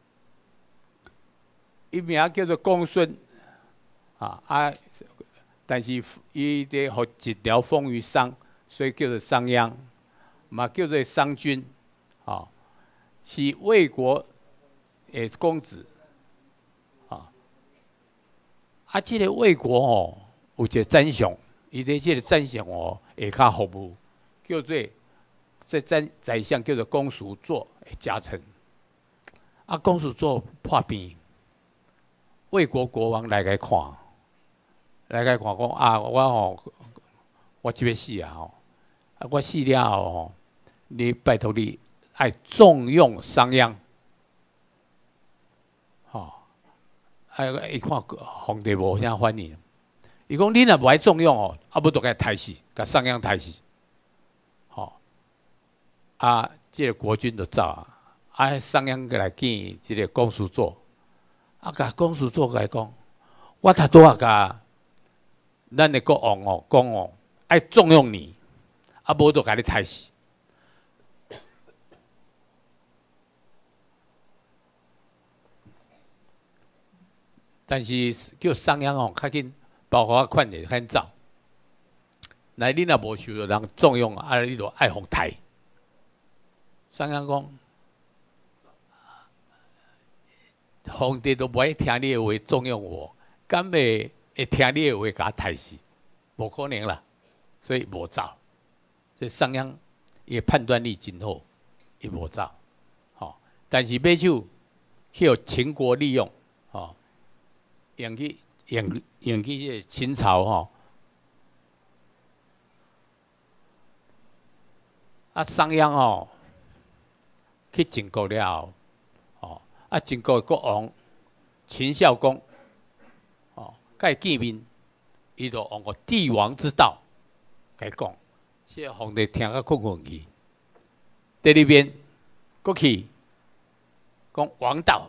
伊名叫做公孙，啊啊，但是伊伫互一条封于商，所以叫做商鞅，嘛叫做商君，啊，是魏国的公子，啊，啊，即、这个魏国哦，有一个宰相，伊伫即个宰相哦下骹服务，叫做这宰宰相叫做公叔痤的家臣，啊，公叔痤破病。魏国国王来个看，来个看讲啊，我吼，我即要死啊吼，啊我死了后吼，你拜托你爱重用商鞅，吼，啊一看皇帝无啥反应，伊讲你若无爱重用哦，啊要都甲杀死，甲商鞅杀死，吼，啊，即个国君就走啊，啊商鞅过来见即个公叔痤。啊！甲公叔痤来讲，我头拄啊甲咱的国王哦讲哦，爱重用你，啊无就甲你杀死。但是叫商鞅哦，较紧，包括款的较早。来，你若无受到人重用，啊，你就爱互杀。商鞅讲。皇帝都不爱听你的话，重用我，敢会会听你的话，甲我杀死？无可能啦，所以无走。所以商鞅伊判断力真好，伊无走。吼、哦，但是马手去互秦国利用，吼、哦，用去用用去这秦朝吼、哦。啊，商鞅哦，去晋国了后。啊，晋国国王秦孝公，哦，甲伊见面，伊就用个帝王之道，甲伊讲，这个皇帝听个困困去。第二遍，过去讲王道，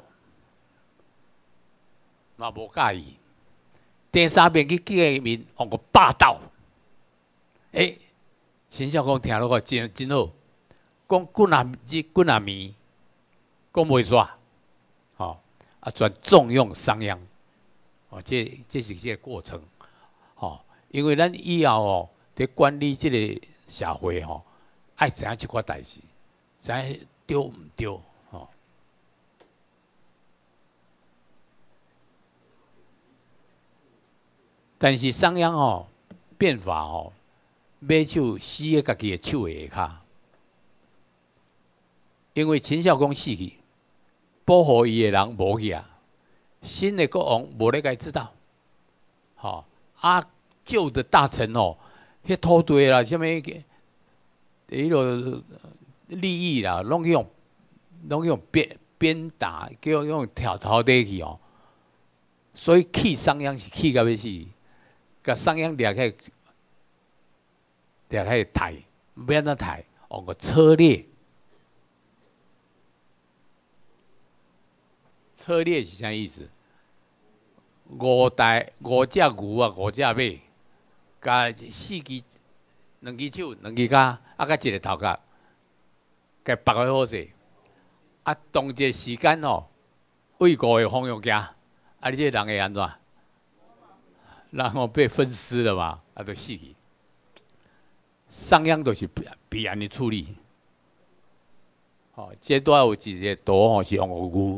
嘛无介意。第三遍去见面，用个霸道。诶、欸，秦孝公听落个真真好，讲骨若日骨若眠，讲袂煞。哦，啊，专重用商鞅，哦，这这是这个过程，哦，因为咱以后哦，伫管理这个社会吼、哦，爱知影即款代志，知影对毋对，哦。但是商鞅哦，变法哦，马手死喺家己的手下骹，因为秦孝公死去。保护伊的人无去啊，新的国王无咧该知道，吼、哦、啊旧的大臣哦，迄土地啦，什么迄个利益啦，拢用拢用鞭鞭打，叫用跳头底去哦，所以气商鞅是气到要死，甲商鞅掠起掠起抬，要安怎抬？用个策略。策略是啥意思？五台五只牛啊，五只马，加四只两只手、两只脚，啊，甲一个头壳，甲绑个好势。啊，同一个时间哦，为五个方向行，啊，你这人会安怎？然后被分尸了嘛，啊，就死去。商鞅就是必安尼处理。哦，这段有一个图哦，是用牛。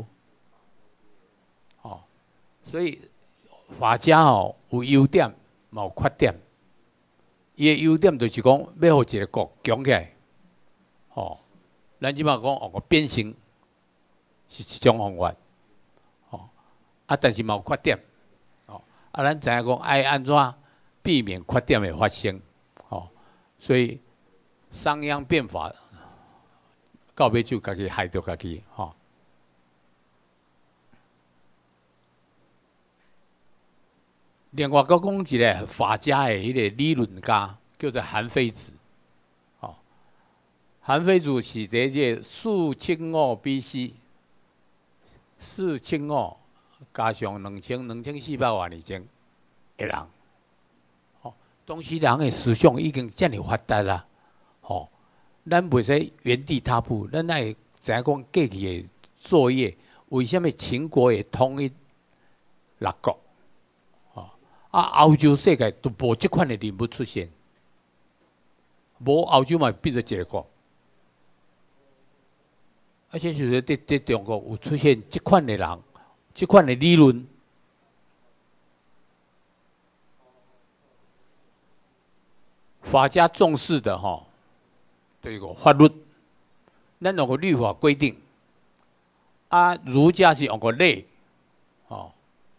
所以法家吼有优点，嘛有缺点。伊的优点就是讲，要互一个国强起来，吼。咱即摆讲哦个变形是一种方法，吼。啊，但是嘛有缺点，吼。啊，咱知影讲爱安怎避免缺点的发生，吼。所以商鞅变法，到尾就家己害着家己，吼。另外，佮讲一个法家的迄个理论家，叫做韩非子。哦，韩非子是在这四千五 B C， 四千五加上两千两千四百万以前的人，吼、哦，当时人的思想已经遮尔发达啦，吼、哦，咱袂使原地踏步，咱爱知影讲过去的作业，为什么秦国会统一六国？哦，啊，欧洲世界都无即款的人物出现，无欧洲嘛变做一个国。而且就是在在中国有出现这款的人，这款的理论，法家重视的哈，这个法律，咱用个律法规定，啊，儒家是用个礼，哦，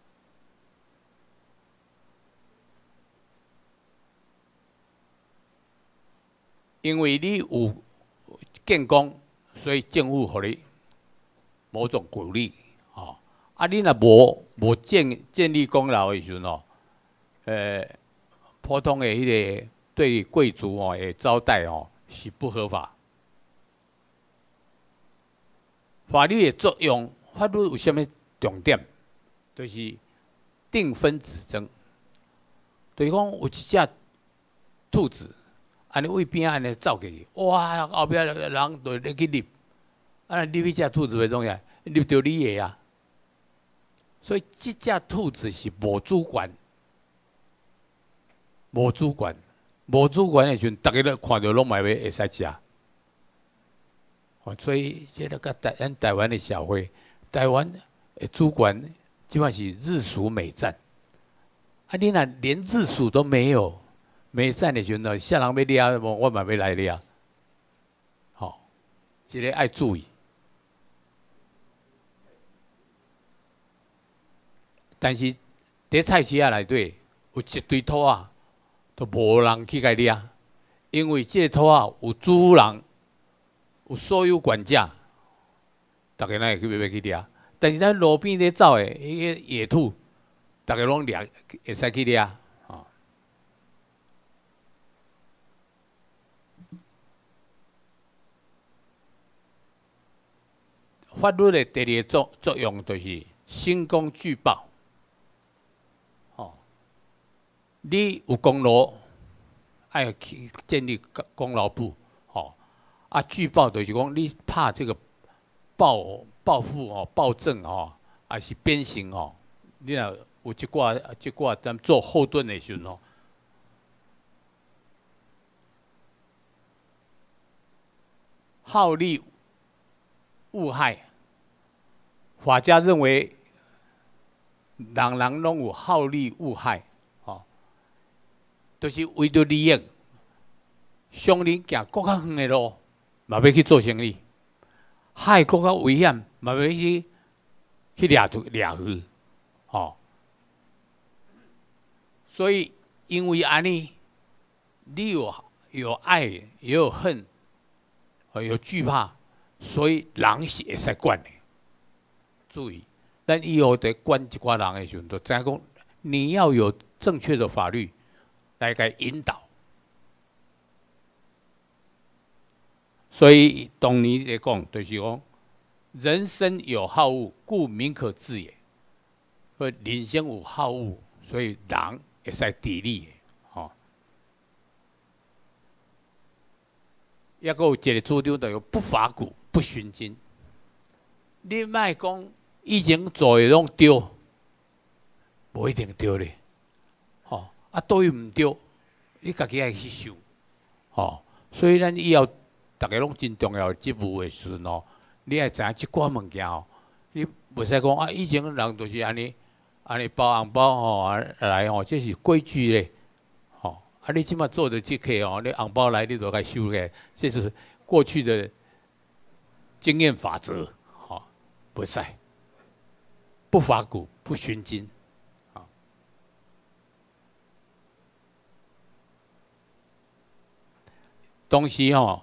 因为你有建功。所以政府互你某种鼓励，哦，啊，你若无无建建立功劳的时阵哦，呃，普通的迄个对贵族哦的招待哦是不合法。法律的作用，法律有啥物重点？就是定分止争。就是讲有一只兔子。安尼为边安尼走过去，哇！后壁人就咧去立，啊，立迄只兔子袂重要，立着你的啊。所以这只兔子是无主权，无主权，无主权的时阵，大家都看到拢嘛会会使食。哦，所以这个台咱台湾的社会，台湾的主权基本是日属美战。啊，你若连日属都没有。美善的时阵，啥人要掠，我嘛要来掠。吼、哦，这个爱注意。但是伫菜市仔内底有一堆土仔，都无人去甲掠，因为这个土仔有主人，有所有管家，大家哪会去要去掠？但是咱路边咧走的迄个野兔，大家拢掠，会使去掠。法律的第二个作作用就是兴功举报。哦，你有功劳，爱去建立功劳簿。哦，啊，举报就是讲你怕这个报报复哦、暴政哦，还是鞭刑哦。你若有即挂即挂咱做后盾的时阵哦，好利误害。法家认为，人人拢有好利误害，哦，就是为着利益，商人行更较远的路，嘛要去做生意；害更较危险，嘛要去去掠住掠去，哦。所以，因为安尼，你有有爱，也有恨，有惧怕，所以人是会使管的。注意，咱以后在管一寡人的时候，就知影讲，你要有正确的法律来给引导。所以，当年来讲，就是讲，人生有好恶，故民可治也。所以人生有好恶，所以人会使治理的，吼。抑个有一个主张，就是不法古，不循经。你莫讲。以前做的拢对，无一定对咧，吼、哦、啊，对于唔对，你家己爱去想，吼、哦。所以咱以后大家拢真重要职务的时阵哦，你爱知影即寡物件哦，你袂使讲啊，以前人就是安尼安尼包红包吼、哦、来吼、哦，这是规矩咧，吼、哦、啊，你即马做的即客哦，你红包来你都该收个，这是过去的经验法则，吼、哦，袂使。不法古，不循经，啊。东西哦，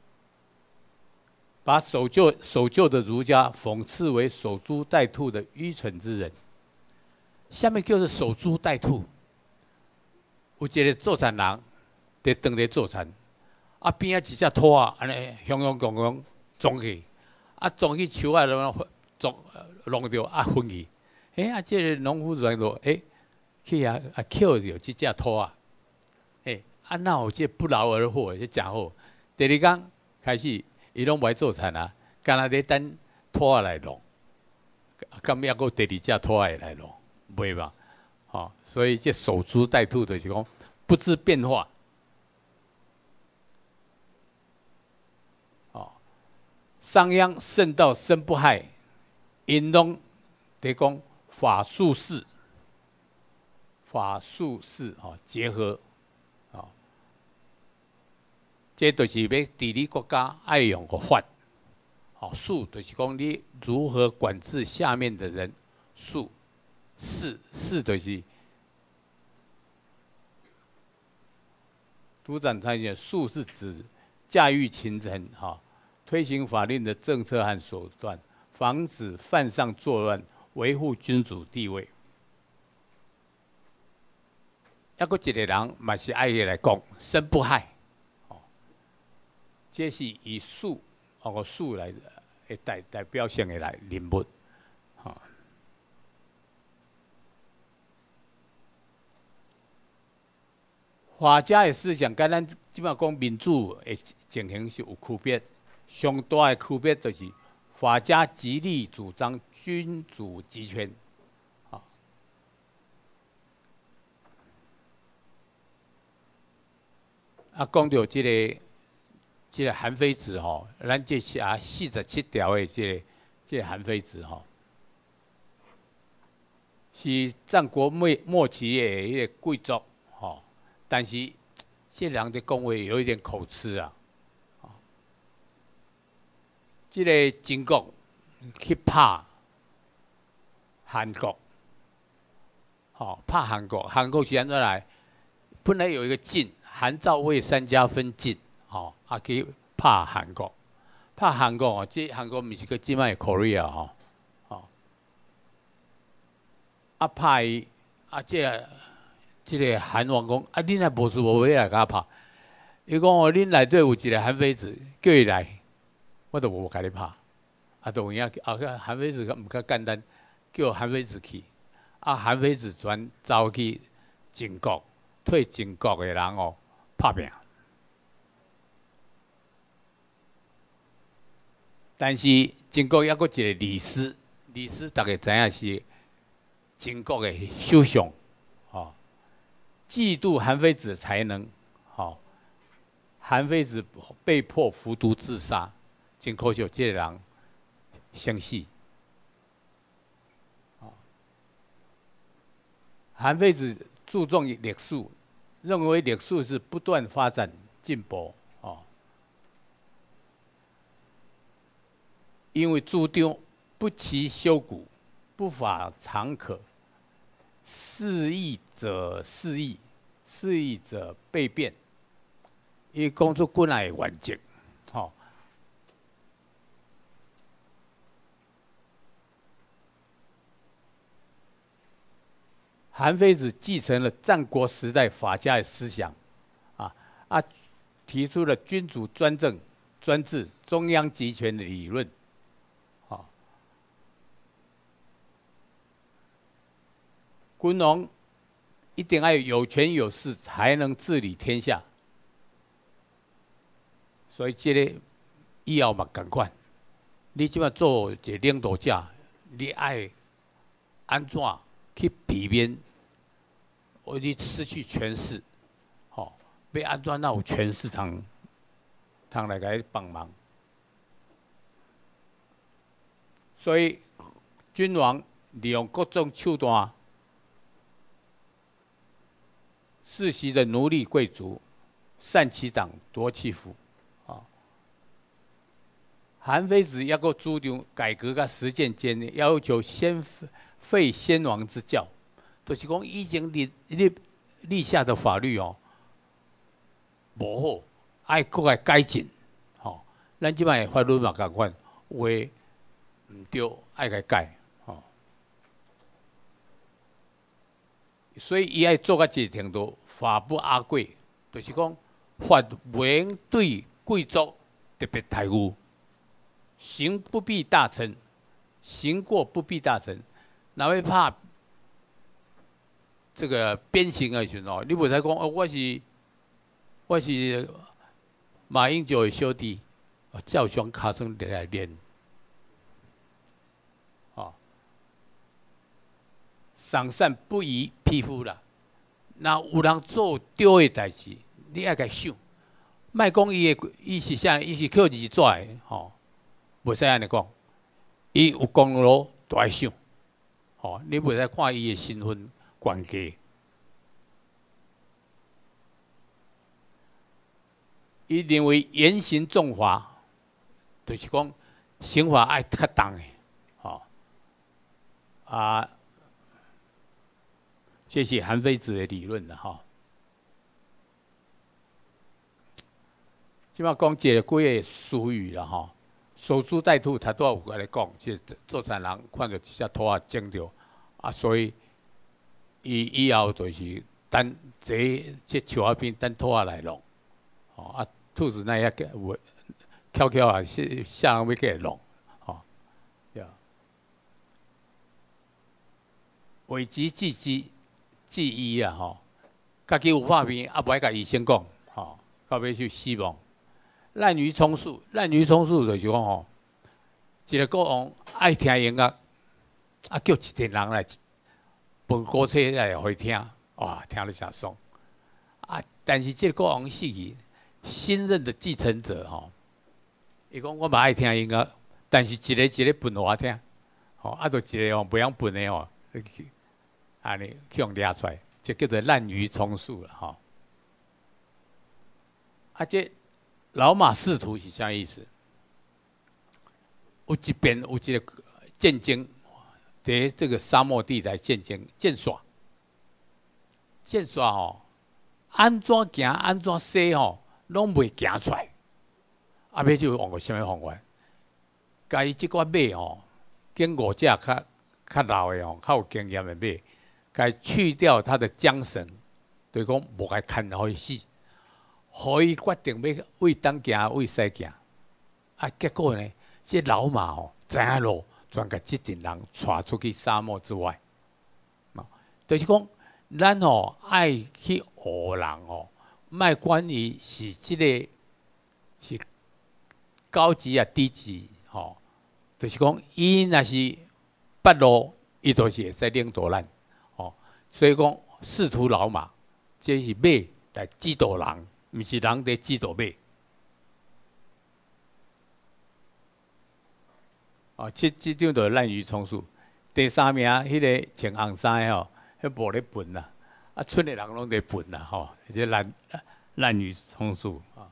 把守旧守旧的儒家讽刺为守株待兔的愚蠢之人。下面叫做守株待兔。有一个做田人，在当咧做田，啊边仔一只兔仔安尼雄雄公公撞去，啊撞去树仔，撞弄着啊昏去。迄哎、欸、啊，这个农夫转说，哎、欸，去啊啊捡着这只兔啊，哎、欸，啊那有这不劳而获，这真好。第二天开始，伊拢袂做田啊，干那咧等兔仔来弄，咁抑个第二只兔仔会来弄，袂吧？哦，所以这守株待兔就是讲不知变化。哦，商鞅圣道生不害，因拢得讲法术士，法术士哦结合，哦，这就是要治理国家爱用个法。哦，术就是讲你如何管制下面的人，术。士士就是督长参见，术是指驾驭群臣，哈，推行法令的政策和手段，防止犯上作乱，维护君主地位。抑个一个人嘛是爱来讲，生不害，哦，这是以术哦个术来代代表性的来人物，哈。法家的思想，跟咱即摆讲民主的情形是有区别。上大的区别就是法家极力主张君主集权，啊，啊，讲到即、這个即、這个韩非子吼，咱这是啊四十七条的即、這个即、這個韩非子吼，是战国末末期的迄个贵族吼。但是，这人的讲话有一点口吃啊。这个秦国去拍韩国，好、哦、拍韩国，韩国是安怎来？本来有一个晋，韩赵魏三家分晋，哦，啊去拍韩国，拍韩国哦，这韩国不是个即卖 Korea 吼、哦，哦，啊拍伊啊这個。即个韩王讲啊，恁也无事无要来甲我拍。伊讲哦，恁内底有一个韩非子，叫伊来，我都无甲你拍。啊，同样啊，韩非子毋较简单，叫韩非子去。啊，韩非子全走去晋国，退晋国的人哦拍拼。但是晋国还阁一个李斯，李斯大家知影是晋国的首相，哦。嫉妒韩非子的才能，好、哦，韩非子被迫服毒自杀，真可惜，这个人生死。哦，韩非子注重历数，认为历数是不断发展进步，哦，因为注定不齐修古，不法常可。肆意者肆意，肆意者悖变。伊讲出本来的原则，吼、哦。韩非子继承了战国时代法家的思想，啊啊，提出了君主专政、专制、中央集权的理论。君王一定要有权有势，才能治理天下。所以，这个以后嘛，同款。你即马做一个领导者，你爱安怎去避免，我你失去权势？吼、哦，要安怎那有权势通通来甲你帮忙？所以，君王利用各种手段。世袭的奴隶贵族，擅其长，夺其福，啊！韩非子也个主张改革甲实践间，要求先废先王之教，就是讲以前立立立下的法律哦，无好，爱搁来改进，吼、哦。咱即摆法律嘛共款，话唔对，爱来改，吼、哦。所以伊爱做到一个程度。法不阿贵，就是讲法袂对贵族特别太污，行不必大臣，行过不必大臣， 若要拍这个鞭刑的时候，你袂使讲哦，我是我是马英九的小弟，照相卡算来练。哦，赏善不宜匹夫啦。那有人做对的代志，你爱甲想，莫讲伊的伊是啥，伊是靠字纸的，吼，袂使安尼讲。伊有功劳都爱想，吼，你袂使看伊的身份悬低。伊认为严刑重罚，就是讲刑罚爱较重的，吼啊。这是韩非子的理论了哈。即摆讲一个几个俗语了哈，守株待兔，他都有来讲，即做产人看到一只兔仔争着，啊，所以伊以后就是等坐这树仔边等兔仔来弄，哦啊，兔子那也有翘翘啊，是下人要给弄，哦，呀，危机济饥。治医啊，吼，家己有发病，啊，不爱甲医生讲，吼，到尾就死亡。滥竽充数，滥竽充数就是讲吼，一个国王爱听音乐，啊，叫一群人来分歌车来会听，哇，听得真爽。啊，但是这个国王死去，新任的继承者吼，伊讲我嘛爱听音乐，但是一个一个分互我听，吼，啊，就一个哦，不样分的哦。安尼去用抓出来，这叫做滥竽充数了哈。啊，这老马仕途是啥意思？有一边有一个剑经，在这个沙漠地带剑经剑耍，剑耍吼，安怎行安怎洗吼，拢袂行出来。啊，尾就用个什么方法？甲伊即个马吼，跟五只较较老的吼，较有经验的马。该去掉他的缰绳，就是讲无该牵互伊死，互伊决定要为东行为西行。啊，结果呢，这老马吼知影路，专甲这群人带出去沙漠之外。就是讲，咱吼爱去学人吼，莫管伊是即个是高级啊低级吼，就是讲伊若是八路，伊就是会使领导咱。所以讲，仕途老马，这是马来指导人，毋是人在指导马。哦，这这种就是滥竽充数。第三名，迄、那个穿红衫的吼，迄无咧分啦，啊，村的人拢在分啦，吼，这滥滥竽充数啊。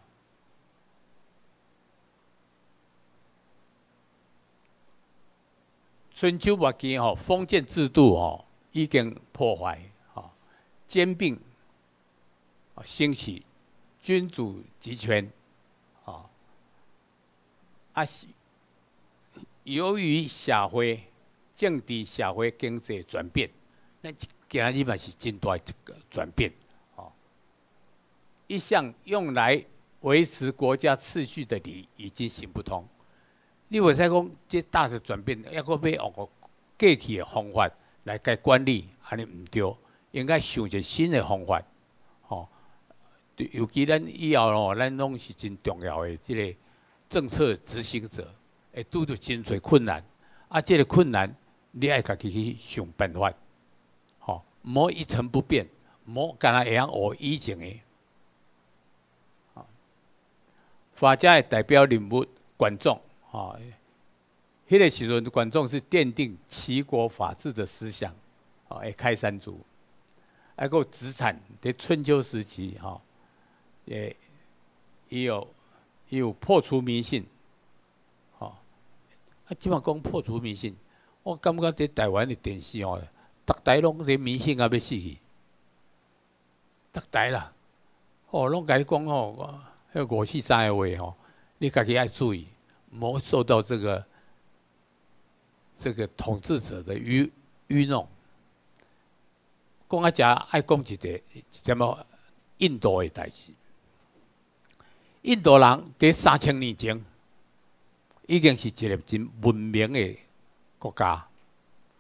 春秋末期吼，封建制度吼。已经破坏，哈，兼并，兴起，君主集权，啊，啊是由于社会政治、社会经济转变，那今日嘛是真大一个转变，啊，一向用来维持国家秩序的理已经行不通。你袂使讲这大的转变，要搁要用个过去的方法。来该管理，安尼唔对，应该想一个新的方法，吼、哦。尤其咱以后咯，咱拢是真重要的这个政策执行者，会拄到真侪困难。啊，这个困难你爱家己去想办法，吼、哦，唔好一成不变，唔好干那会晓学以前的。啊，法家的代表人物管仲，啊、哦。迄个时阵，管仲是奠定齐国法治的思想，哦，诶，开山祖，还有子产在春秋时期，哈，也也有也有破除迷信，哦，啊，即马讲破除迷信，我感觉在台湾的电视哦，逐台拢在迷信啊要死去，逐台啦，哦，拢甲你讲哦，迄五四三的话吼，你家己爱注意，莫受到这个。这个统治者的愚愚弄，讲啊，遮爱讲一个什么印度的代志。印度人在三千年前已经是一个真文明的国家，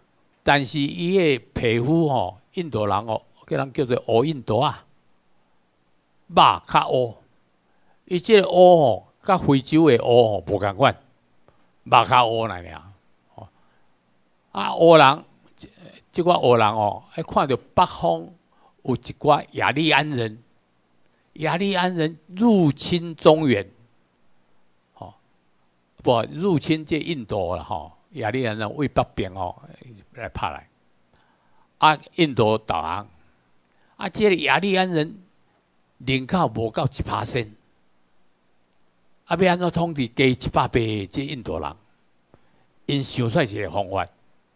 但是伊个皮肤吼，印度人哦，叫人叫做乌印度啊，肉较乌。伊即个乌吼，甲非洲的乌吼无共款，肉较乌来尔。哦，啊，乌人，即个乌人哦，还看到北方有一寡雅利安人，雅利安人入侵中原，哦，不入侵这印度了吼。雅利安人为北边哦来拍来，啊，印度导航，啊，这个雅利安人人口无到一趴身，啊，要安怎统治加一百倍这印度人？因想出一个方法，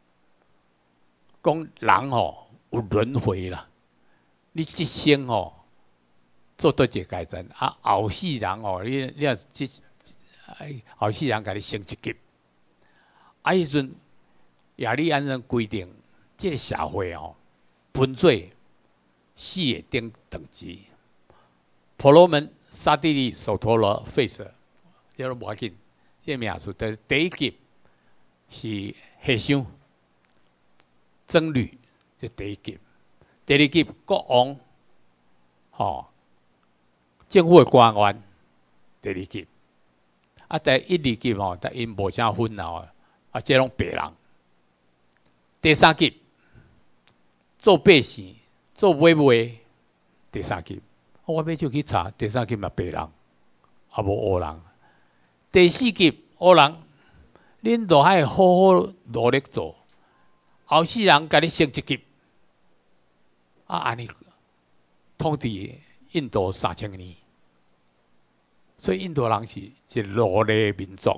讲人吼有轮回啦，你一生吼做多一个改善，啊，后世人吼，你你啊这，后世人甲你升一级。啊，迄阵雅利安人规定，这个社会哦，分做四个等等级。婆罗门、刹帝利、首陀罗、吠舍，这都无要紧。这名数第第一级是和尚、僧侣，这第一级。第二级国王，吼、哦，政府的官员，第二级。啊，第一、二级吼，但因无啥分啦。啊，这拢白人。第三级做百姓，做买卖。第三级，我尾就去查，第三级嘛白人，啊无黑人。第四级黑人，恁都爱好好努力做，后世人甲你升一级。啊，安尼统治印度三千年，所以印度人是一个奴隶民族。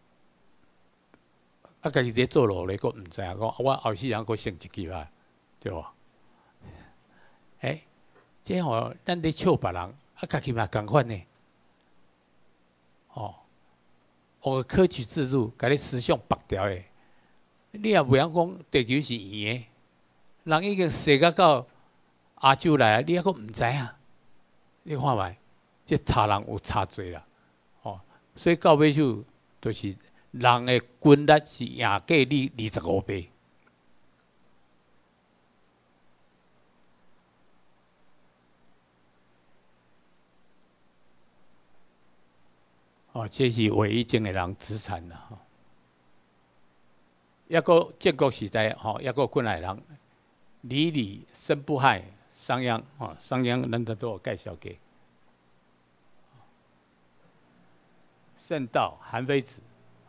啊，家己在做奴隶，佫毋知影讲，我后世人佫升一级啊，对无？诶、欸，即吼，咱咧笑别人，啊，家己嘛共款呢。哦，我科举制度，甲你思想绑条诶，你也袂晓讲地球是圆诶，人已经踅到到亚洲来啊，你还佫毋知影？你看觅，这差人有差侪啦。哦，所以到尾就就是。人的军力是赢过你二十五倍。哦，这是唯一种的人资产啦。吼，抑个建国时代，吼，抑个过来人，礼礼生不害，商鞅，吼，商鞅咱都都有介绍过。圣道韩非子。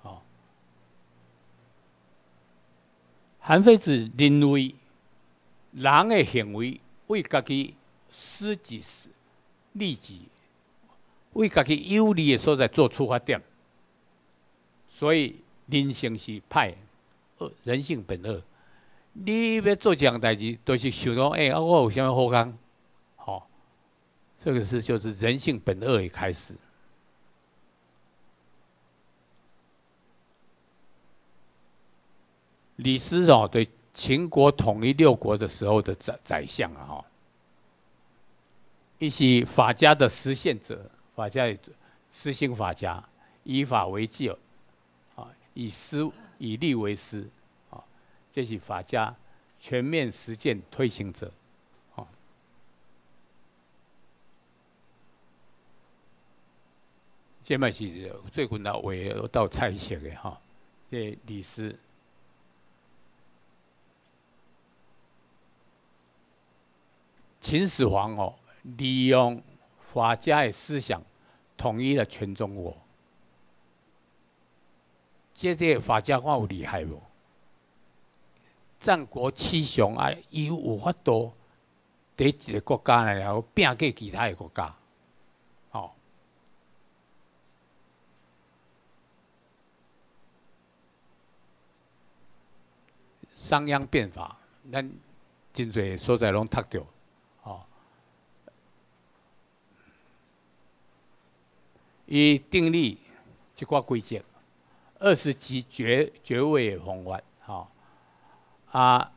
韩非子认为，人的行为为家己私己利己，为家己有利的所在做出发点，所以人性是歹，恶人性本恶。你要做这样代志，都、就是想到，哎、欸，啊，我有啥物好康？好、哦，这个是就是人性本恶的开始。李斯哦，对秦国统一六国的时候的宰宰相啊，哈，一是法家的实现者，法家实行法家，以法为纪，啊，以师以利为师，啊，这是法家全面实践推行者，啊，这嘛是最近的话到菜色的哈，这李斯。秦始皇哦，利用法家的思想，统一了全中国。这个法家看有厉害无？战国七雄啊，伊有法度第一个国家来了，拼过其他的国家。哦，商鞅变法，咱真侪所在拢读到。伊订立一寡规则，二十级爵爵位的方法，吼、啊，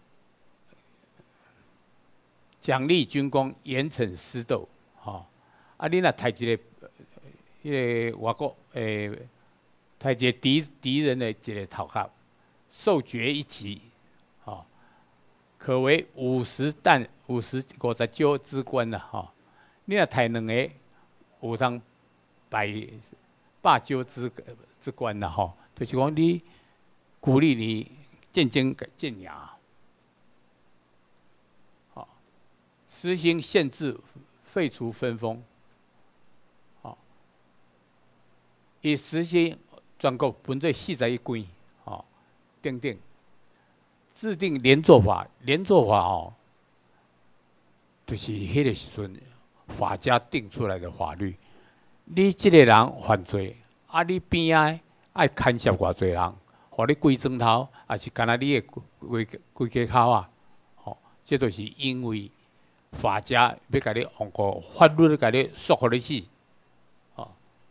奖励军功，严惩私斗，吼、啊，你若抬一个，迄个外国诶，抬一个敌敌人的一个头壳，授爵一级，吼、 可为五十担五十五十九之官啦，吼！你若抬两个，有通百百九之之官啦，吼！就是讲你鼓励你渐渐渐雅，好，实行限制，废除分封，好，以实行全国分做四十一关，好，定定。制定连坐法，连坐法哦，就是迄个时阵法家定出来的法律。你这个人犯罪，啊，你边仔爱牵涉偌济人，互你规砖头，还是干那你的规规家口啊？哦，这就是因为法家要甲你用个法律甲你束互你死，哦。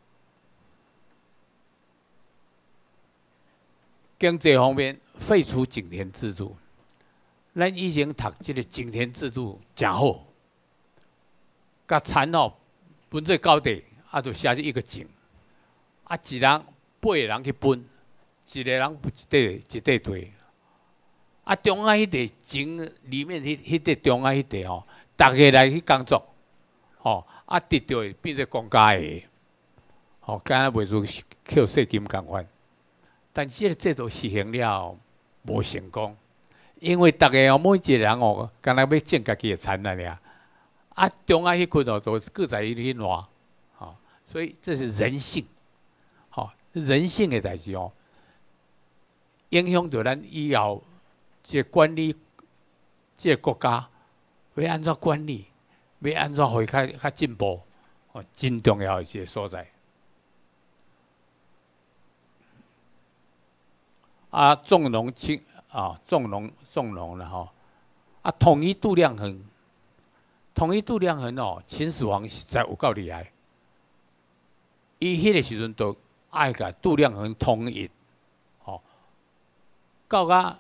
经济方面。废除井田制度，咱以前读这个井田制度真好，甲田哦分做高地，啊就写一个井，啊一人八个人去分，一个人一块一块地，啊中央迄块井里面迄迄块中央迄块哦，大家来去工作，吼啊得到的变做公家的，吼敢若袂如扣税金共款，但是这个制度实行了。无成功，因为大家哦，每一个人哦，干那要种家己的田啊俩，啊，中央迄群哦，都各在伊去烂，吼，所以这是人性，吼，人性的代志哦，影响到咱以后这管理这国家要安怎管理，要安怎会较较进步，哦，真重要的一个所在。啊，重农轻啊，重农重农了吼。啊，统一度量衡，统一度量衡哦，秦始皇实在有够厉害。伊迄个时阵都爱甲度量衡统一，吼、哦，到甲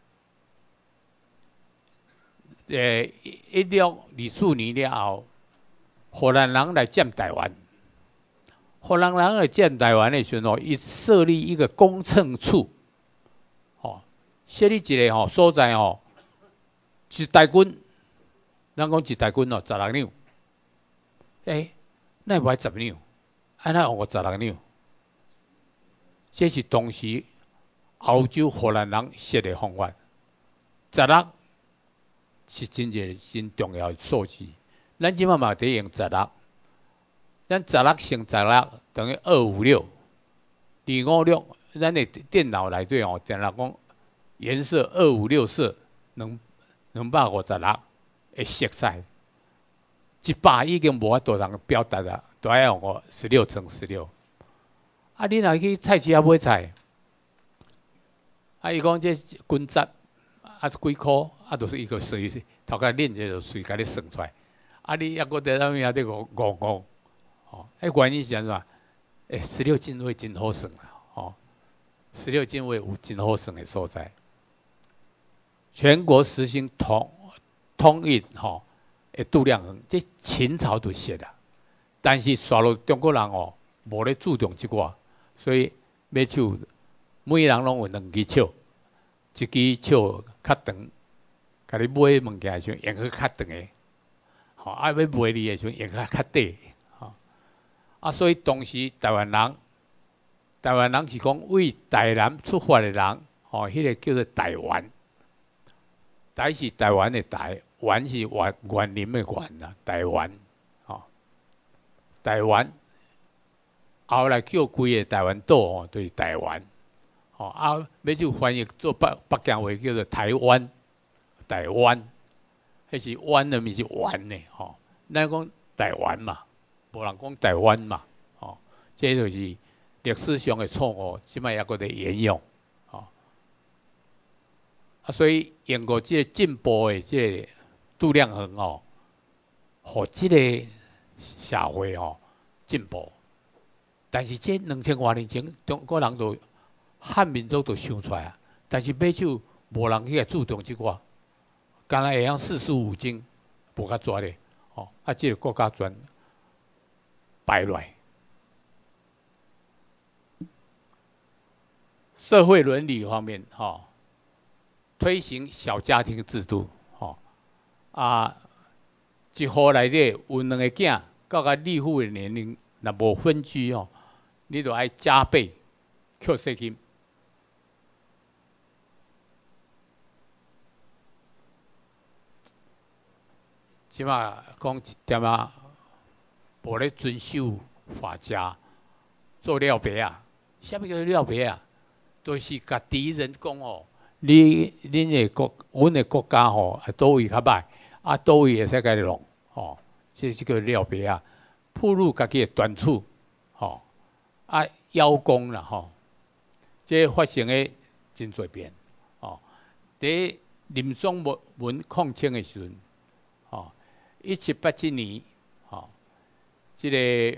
诶一六二四年了后，荷兰人来占台湾。荷兰人来占台湾的时候，伊设立一个公秤处。设立一个吼所在吼，一台军，咱讲一台军哦，十六两。诶，那不爱十两，安那用个十六两？这是当时欧洲荷兰人设的方法。十六是真正真重要的数字。咱即马嘛得用十六，咱十六乘十六等于二五六，二五六，咱的电脑内底哦，电脑讲。颜色二五六色，两两百五十六的色彩，一百已经无法度人表达啦，都要用个十六乘十六。啊，你若去菜市仔买菜，啊，伊讲这均值啊几箍，啊，就是伊个随头壳练者就随甲你算出来。啊，你抑搁在那边啊，这五五五，哦，迄原因是安怎？诶，十六进位真好算啦，哦，十六进位有真好算的所在。全国实行统统一吼，诶度量衡，这秦朝就写啦。但是刷落中国人哦，无咧注重即寡，所以买手每人拢有两支手，一支手较长，甲你买物件时用去较长的，吼啊要卖你的时用去较短，吼啊，所以当时台湾人，台湾人是讲为台南出发的人，吼，迄个叫做台湾。台是台湾的台，湾是园园林的园啦，台湾，吼、哦，台湾，后来叫规个台湾岛哦，就是台湾，吼、哦、啊，要就翻译做北北京话叫做台湾，台湾，迄是湾的，毋是湾的，吼、哦，咱讲台湾嘛，无人讲台湾嘛，吼、哦，这就是历史上的错误，即摆抑搁在沿用。啊，所以用过这个进步的这个度量衡哦，互这个社会哦进步。但是这两千多年前，中国人都汉民族都想出来啊，但是买手无人去注重这块，敢若会晓四书五经，无较绝咧，哦，啊，这个国家全败落。社会伦理方面，哈、哦。推行小家庭制度， 啊，一户内底有两个囝，到个立户的年龄，若无分居哦，你就爱加倍扣税金。即马讲一点啊，无咧遵守法家，做了白啊。啥物叫了白啊？就是甲敌人讲哦，你恁的国，阮的国家吼、哦，倒位较歹，啊倒位会使甲你弄，吼、哦，这即叫了白啊。暴露家己的短处，吼、哦，啊邀功啦，吼、哦，这发生的真侪遍，哦，伫林爽文文抗清的时阵，哦，一七八七年，哦，即、這个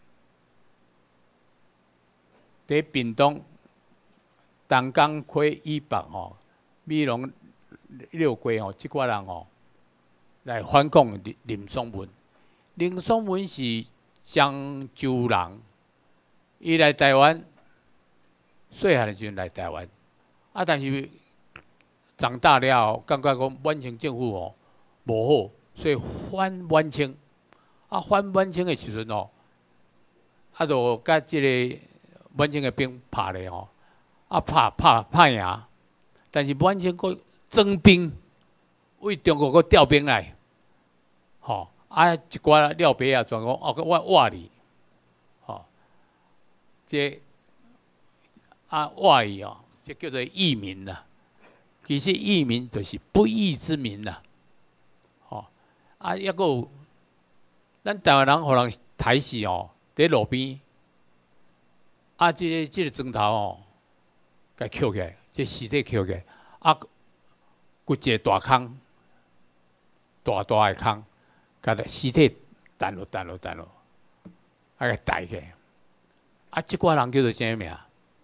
伫屏东。东江溪以北吼，美浓六街吼，即挂人吼来反抗林林爽文。林爽文是漳州人，伊来台湾，细汉的时阵来台湾，啊，但是长大了，感觉讲满清政府哦无好，所以反满清。啊，反满清的时阵哦，啊，就甲即个满清的兵拍咧吼。啊，拍拍拍赢，但是满清佫征兵，为中国佫调兵来，吼、哦、啊一寡了白啊，全讲哦，我活你，吼、哦，这啊活伊哦，这叫做义民呐。其实义民就是不义之民呐，吼、哦、啊，抑佫有咱台湾人互人抬死哦，伫路边，啊，这个这个砖头哦。甲捡起来，这尸体捡起来，啊，骨一个大坑，大大的坑，甲个尸体弹落弹落弹落，啊，甲抬起来。啊，即挂人叫做啥名？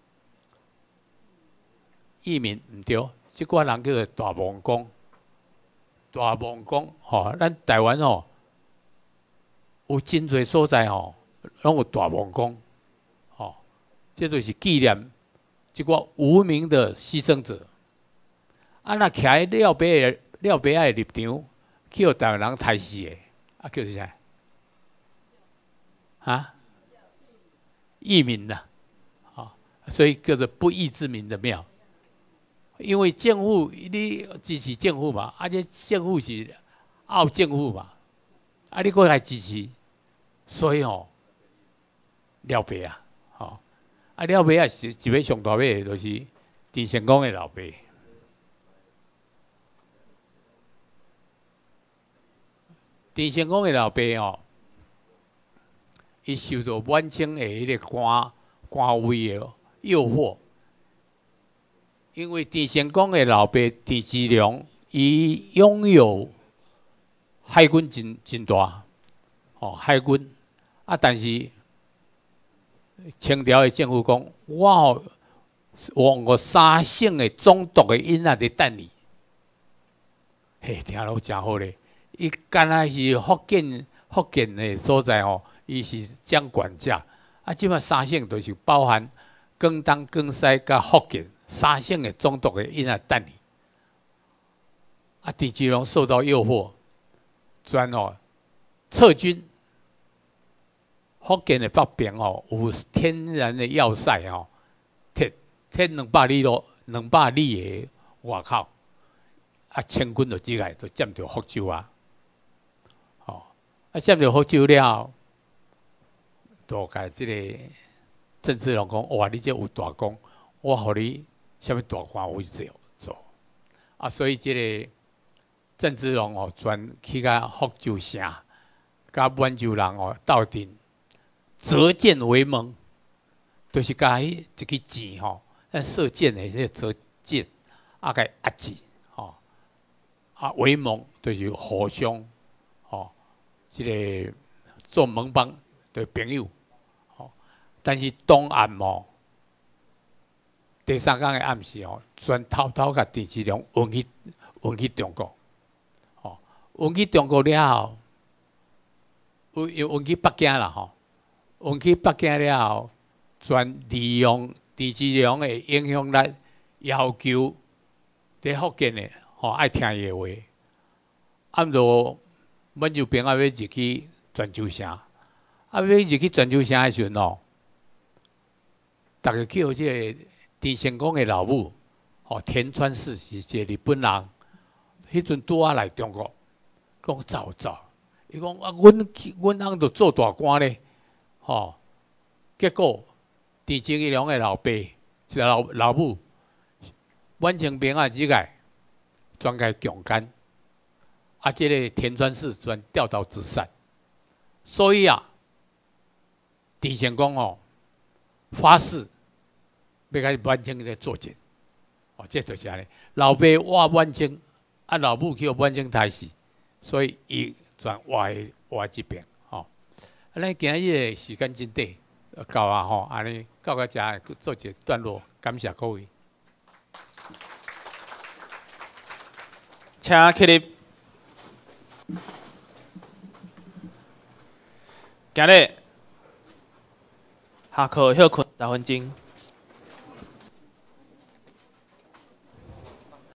义民毋对，即挂人叫做大王公。大王公吼、哦，咱台湾吼、哦、有真侪所在吼、哦，拢有大王公，吼、哦，这就是纪念。一个无名的牺牲者，啊，那徛喺了白的了白的立场，去互台湾人杀死的，啊，叫做啥？啊，义民呐，啊、哦，所以叫做不义之民的庙。因为政府你支持政府嘛，而且政府是拗政府嘛，啊，你过来支持，所以哦，了白啊，哦。啊，了尾啊是一尾上大尾，就是郑成功的老爸。郑成功的老爸哦，伊受到满清的迄个官官位的诱惑，因为郑成功的老爸郑芝龙，伊拥有海军真真大，哦，海军啊，但是。清朝的政府讲，我吼用个三省的中毒的因仔伫等你，嘿，听落真好咧。伊敢若是福建福建的所在吼，伊是掌管者。啊，即摆三省都是包含广东、广西甲福建三省的中毒的因仔等你。啊，郑芝龙受到诱惑，专吼撤军。福建的北边哦，有天然的要塞哦，铁铁两百里路、两百里的外口，啊，清军就进来，就占着福州啊，哦，啊，占着福州了，就甲即个郑芝龙讲：哇，你这有大功，我互你什么大官位做做，啊，所以即个郑芝龙哦，专去甲福州城，甲满洲人哦斗阵。折箭为盟，就是甲迄一支箭吼，咱射箭的迄个折箭，啊，甲压制吼，啊为盟就是互相吼，即、這个做盟邦的朋友，吼。但是东岸哦，第三天的暗时哦，全偷偷甲郑芝龙运去运去中国，吼，运去中国了后，又运去北京啦吼。运去北京了后，全利用郑芝龙的影响力，要求伫福建的吼爱听伊的话， 按照阮就边啊要入去泉州城，啊要入去泉州城的时阵哦，逐个叫这个田成功的老母，哦田川氏是一个日本人，迄阵拄啊来中国，讲走走，伊讲啊，阮阮翁着做大官咧，吼、哦，结果田成一郎的老爸是老老母，阮清兵啊入来，专开强奸。啊，这个田川氏专调刀自杀，所以啊，田成功哦发誓要甲晚清来作证，哦，这就是安尼。老爸挖晚清，啊老母去晚清杀死，所以伊专挖挖这边，吼、哦。啊，咱今日的时间真短，到啊吼，安尼到个遮做一个段落，感谢各位。 请起立。今日下课休困十分钟。